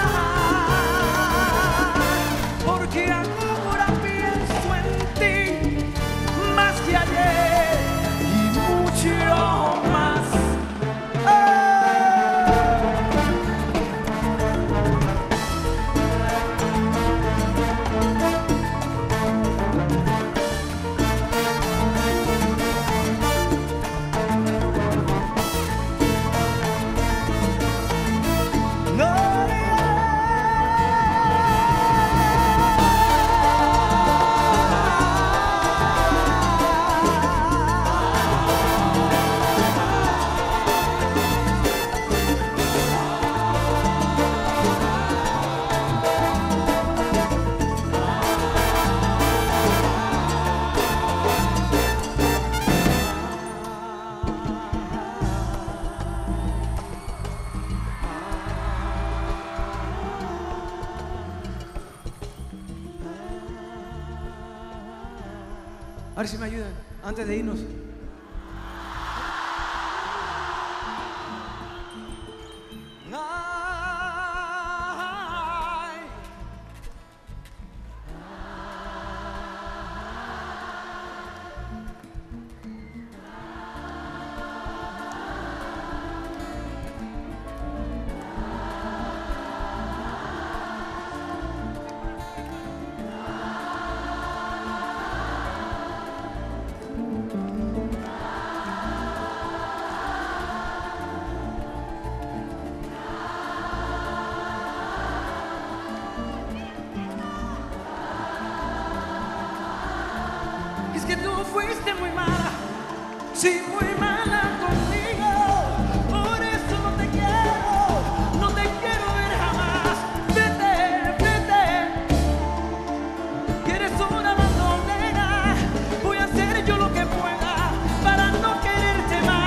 amar, porque ahora pienso en ti más que ayer y mucho más. A ver si me ayudan antes de irnos. Es que tú fuiste muy mala, sí, muy mala conmigo. Por eso no te quiero ver jamás. Vete, vete, que eres una bandolera. Voy a hacer yo lo que pueda para no quererte más.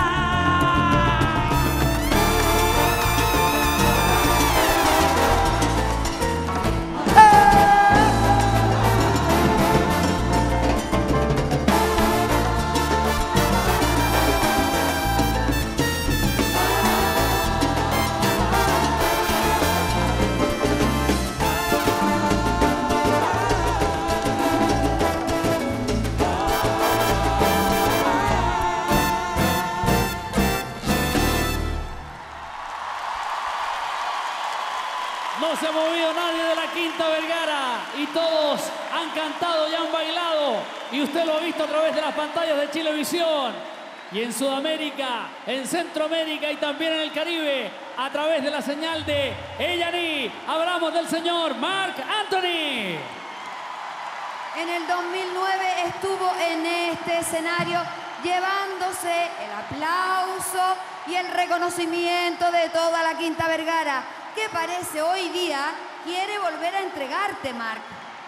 No se ha movido nadie de la Quinta Vergara y todos han cantado y han bailado. Y usted lo ha visto a través de las pantallas de Chilevisión. Y en Sudamérica, en Centroamérica y también en el Caribe, a través de la señal de A&E. Hablamos del señor Marc Anthony. En el 2009 estuvo en este escenario llevándose el aplauso y el reconocimiento de toda la Quinta Vergara. ¿Qué parece hoy día? Quiere volver a entregarte, Marc.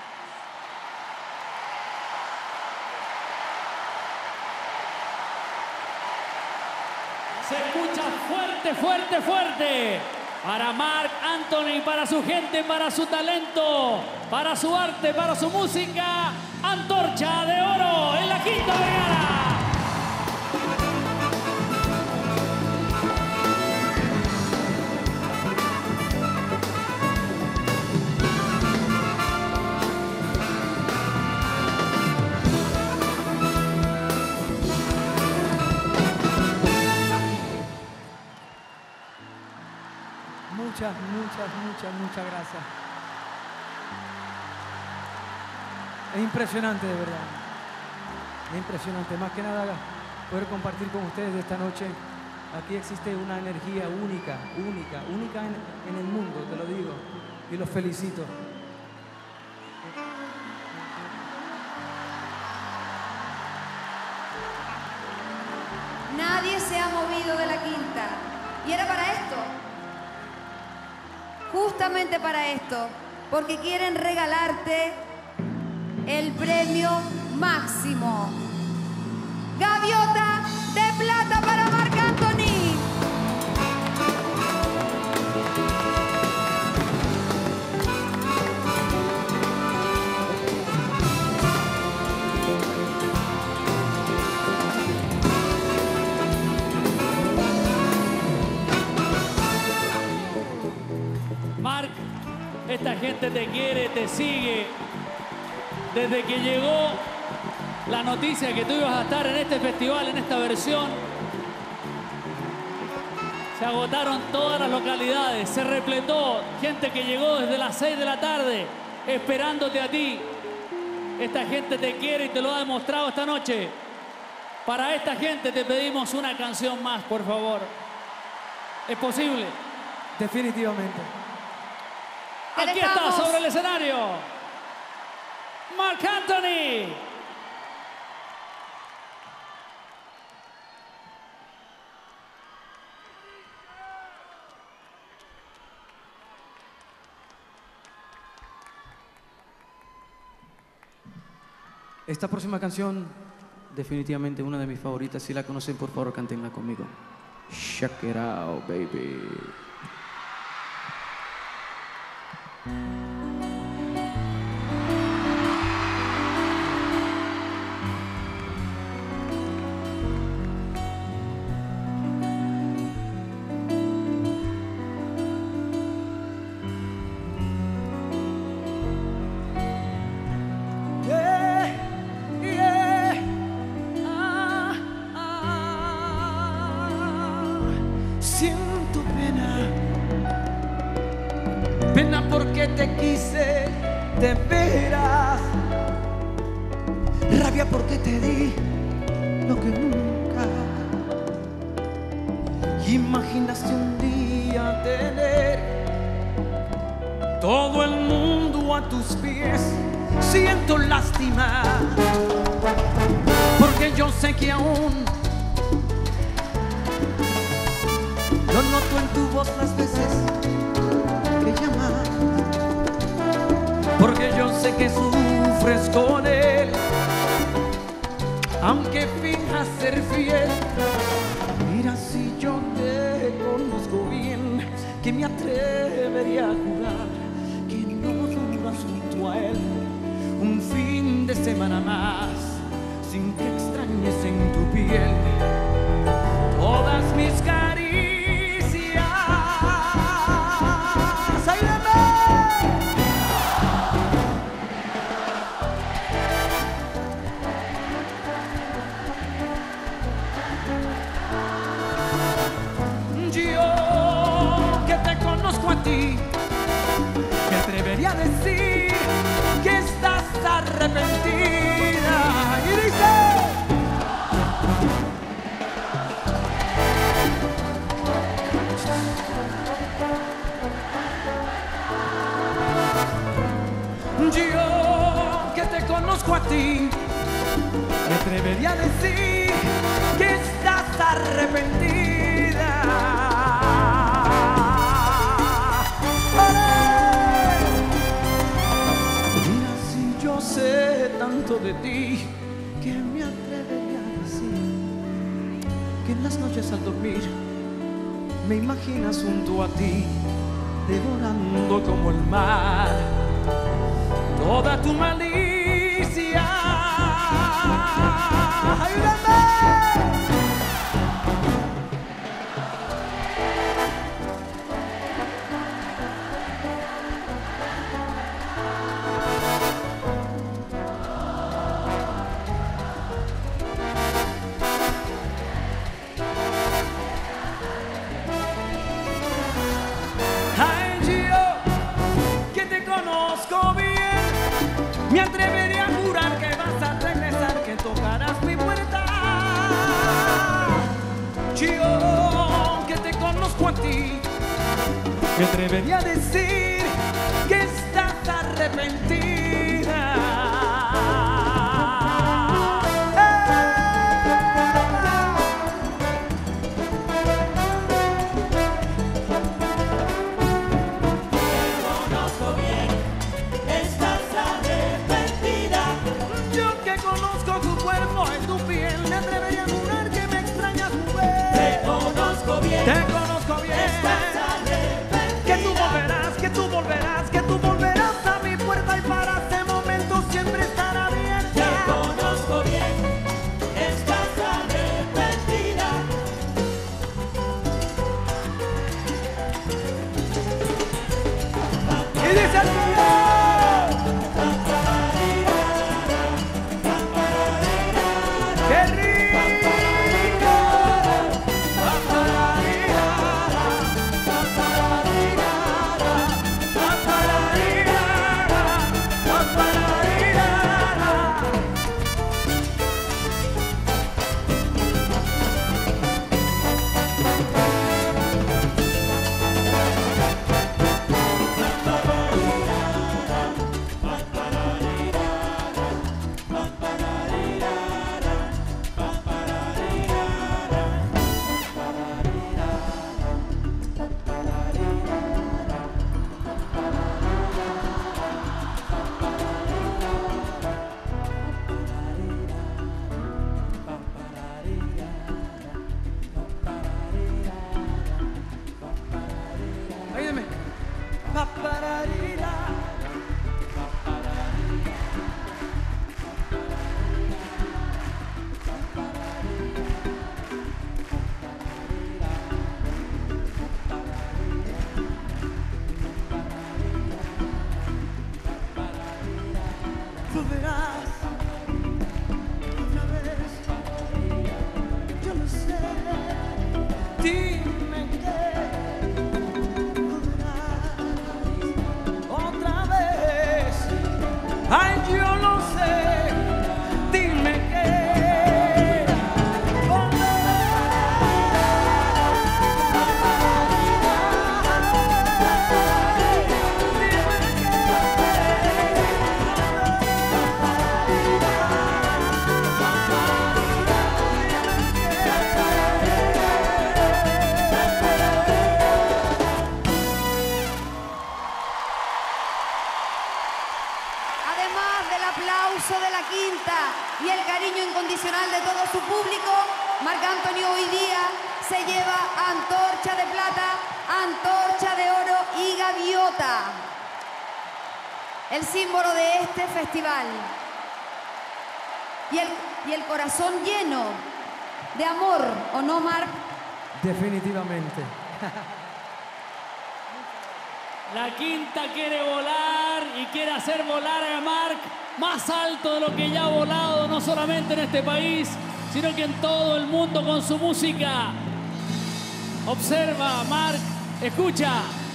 Se escucha fuerte, fuerte, fuerte. Para Marc Anthony, para su gente, para su talento, para su arte, para su música. Antorcha de Oro en la Quinta Vergara. Muchas gracias. Es impresionante, de verdad. Es impresionante. Más que nada, poder compartir con ustedes esta noche. Aquí existe una energía única en el mundo, te lo digo. Y los felicito. Nadie se ha movido de la Quinta. Y era para esto. Justamente para esto. Porque quieren regalarte el premio máximo. Gaviota de plata para Marc Anthony. Marc, esta gente te quiere, te sigue. Desde que llegó la noticia que tú ibas a estar en este festival, en esta versión, se agotaron todas las localidades, se repletó gente que llegó desde las 6 de la tarde esperándote a ti. Esta gente te quiere y te lo ha demostrado esta noche. Para esta gente te pedimos una canción más, por favor. ¿Es posible? Definitivamente. Aquí está sobre el escenario Marc Anthony. Esta próxima canción, definitivamente una de mis favoritas. Si la conocen, por favor, cántenla conmigo. Check it out, baby. Siento pena, pena porque te quise de veras, rabia porque te di lo que nunca imaginaste un día tener. Todo el mundo a tus pies, siento lástima, porque yo sé que aún lo noto en tu voz las veces que llamas, porque yo sé que sufres con él, aunque finjas ser fiel. Mira, si yo te conozco bien, que me atrevería a jurar que no duras junto a él un fin de semana más, sin que extrañes en tu piel todas mis caricias. Me atrevería a decir que estás arrepentida. Y dice: yo que te conozco a ti, me atrevería a decir que estás arrepentida. Sé tanto de ti que me atrevería a decir que en las noches al dormir me imaginas junto a ti, devorando como el mar toda tu malicia. ¡Ayúdame! Me atrevería a jurar que vas a regresar, que tocarás mi puerta. Yo que te conozco a ti, me atrevería a decir que estás arrepentida. Conozco bien, estás arrepentida. atrevería a jurar que me extrañas, mujer. Te conozco bien. Te conozco bien. Estás arrepentida. Que tú volverás a mi puerta y para ese momento siempre estará abierta. Te conozco bien. Estás arrepentida. Y dice el pueblo. ¡Qué rico! Ayúdame. Papararira. Volverás otra vez, yo lo sé. Dime que volverás otra vez. Ay, yo lo sé. Dime que Además del aplauso de la Quinta y el cariño incondicional de todo su público, Marc Anthony hoy día se lleva antorcha de plata, antorcha de oro y gaviota, el símbolo de este festival. Y el corazón lleno de amor, ¿o no, Marc? Definitivamente. La Quinta quiere volar y quiere hacer volar a Marc más alto de lo que ya ha volado, no solamente en este país, sino que en todo el mundo con su música. Observa, Marc, escucha.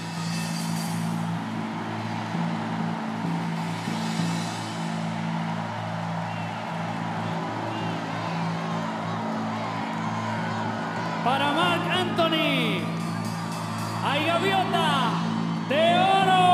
Para Marc Anthony, hay gaviota de oro.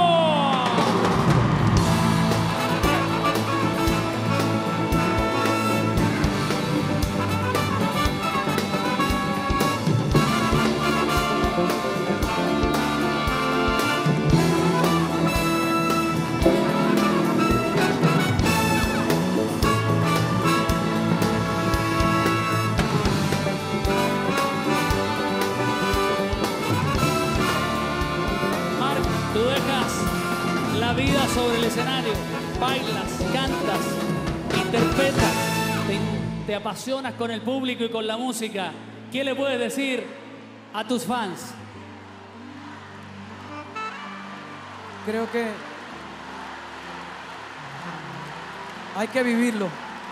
Tú dejas la vida sobre el escenario, bailas, cantas, interpretas, te apasionas con el público y con la música. ¿Qué le puedes decir a tus fans? Creo que hay que vivirlo.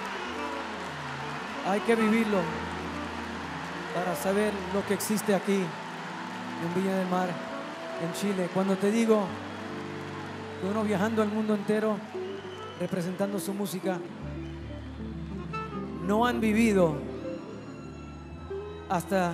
Hay que vivirlo para saber lo que existe aquí en Viña del Mar, en Chile. Cuando te digo que uno viajando al mundo entero representando su música, no han vivido hasta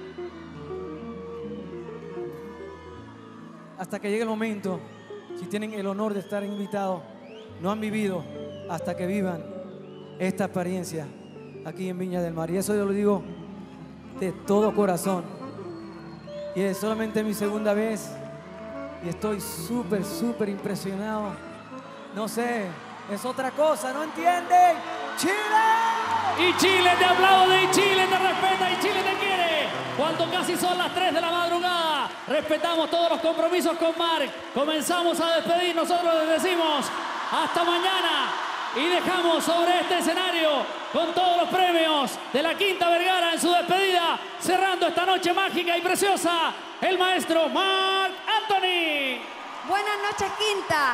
que llegue el momento, si tienen el honor de estar invitados, no han vivido hasta que vivan esta experiencia aquí en Viña del Mar. Y eso yo lo digo de todo corazón. Y es solamente mi segunda vez y estoy súper impresionado. No sé, es otra cosa, ¿no entienden? ¡Chile! Y Chile te aplaude, y Chile te respeta, y Chile te quiere. Cuando casi son las 3 de la madrugada, respetamos todos los compromisos con Marc. Comenzamos a despedir, nosotros les decimos hasta mañana. Y dejamos sobre este escenario con todos los premios de la Quinta Vergara en su despedida, cerrando esta noche mágica y preciosa, el maestro Marc Anthony. Buenas noches, Quinta.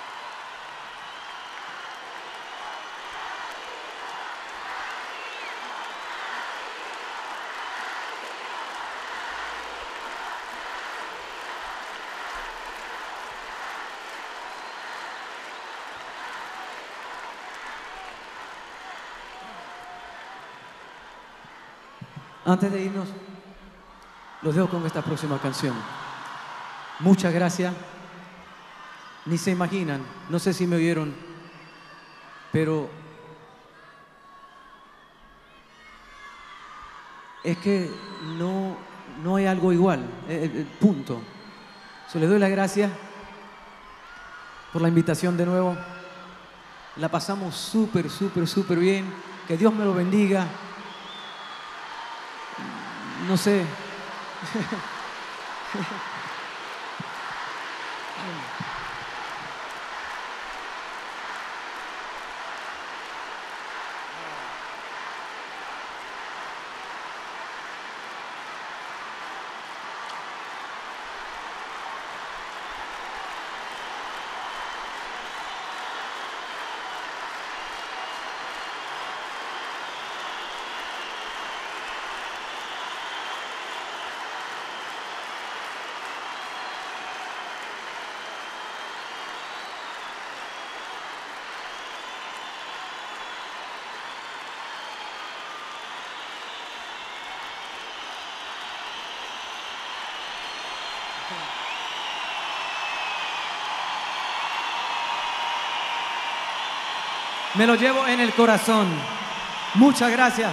Antes de irnos, los dejo con esta próxima canción. Muchas gracias. Ni se imaginan, no sé si me oyeron, pero es que no hay algo igual, punto. So, les doy las gracias por la invitación de nuevo. La pasamos súper, súper, súper bien. Que Dios me lo bendiga. No sé. Me lo llevo en el corazón. Muchas gracias.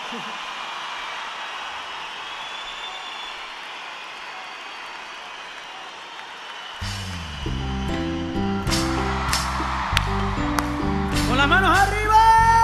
Con las manos arriba.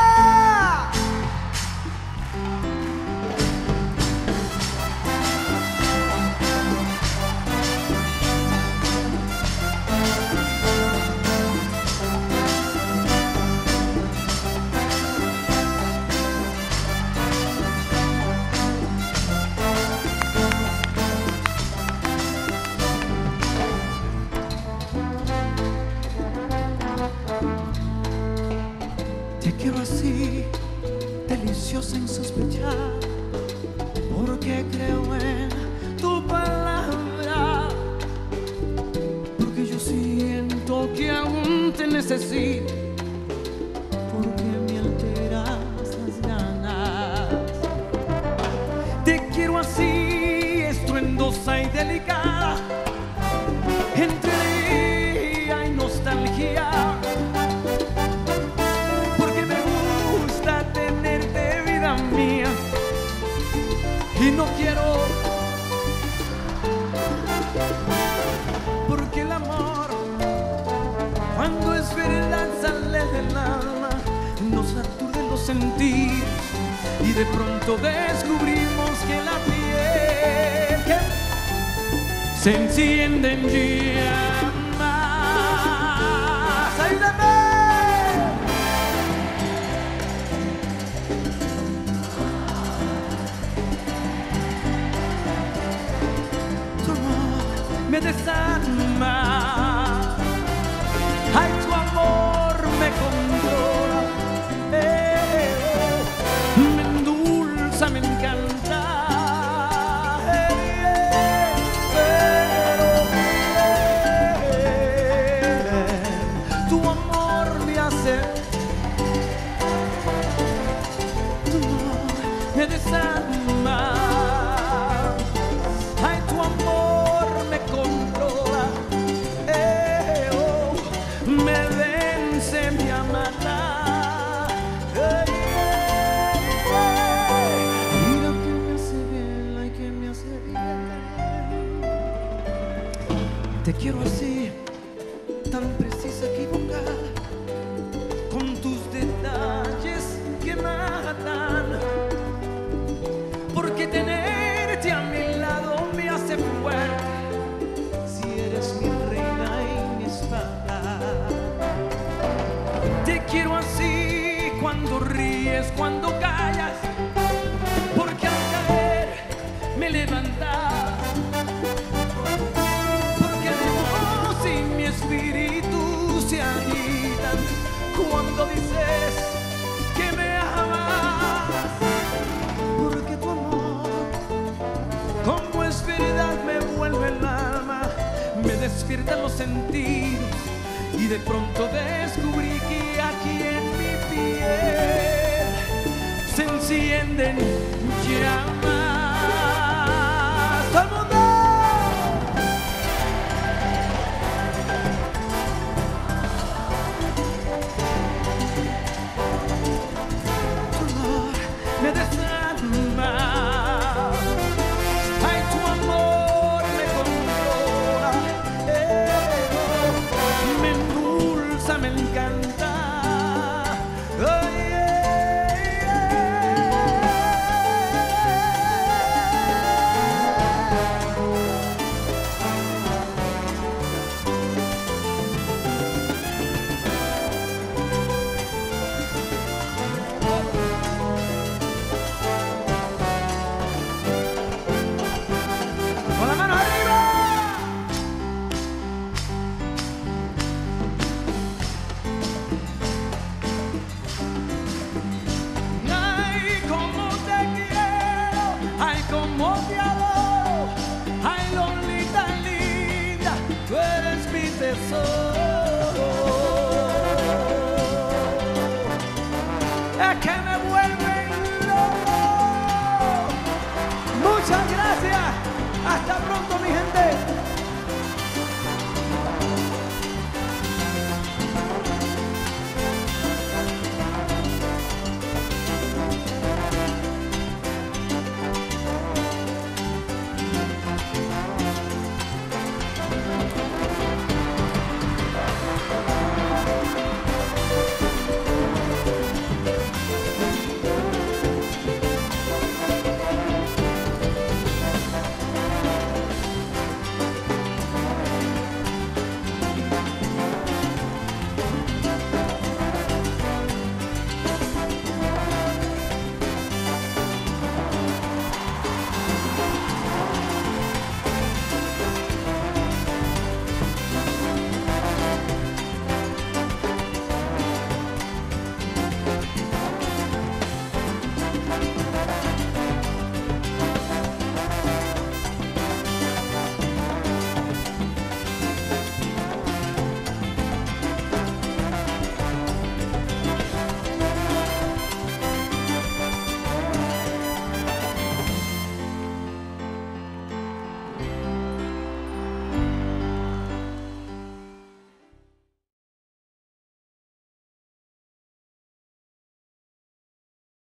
Te quiero así, deliciosa sin sospechar, porque creo en tu palabra, porque yo siento que aún te necesito, porque me alteras las ganas. Te quiero así, estruendosa y delicada, entre alegría y nostalgia. Y no quiero, porque el amor, cuando es verdad, sale del alma, nos aturde los sentidos y de pronto descubrimos que la piel se enciende en llamas. ¡Ayúdame! Me desarma, ay, tu amor me controla, me endulza, me encanta, pero tu amor me hace, tu amor me desarma, ay, tu amor me controla, me vence, me amata. Y lo que me hace bien, ay, que me hace bien. Te quiero así, tan precisa, equivocada, con tus detalles que matan. despiertan los sentidos y de pronto descubrí que aquí en mi piel se encienden llamas.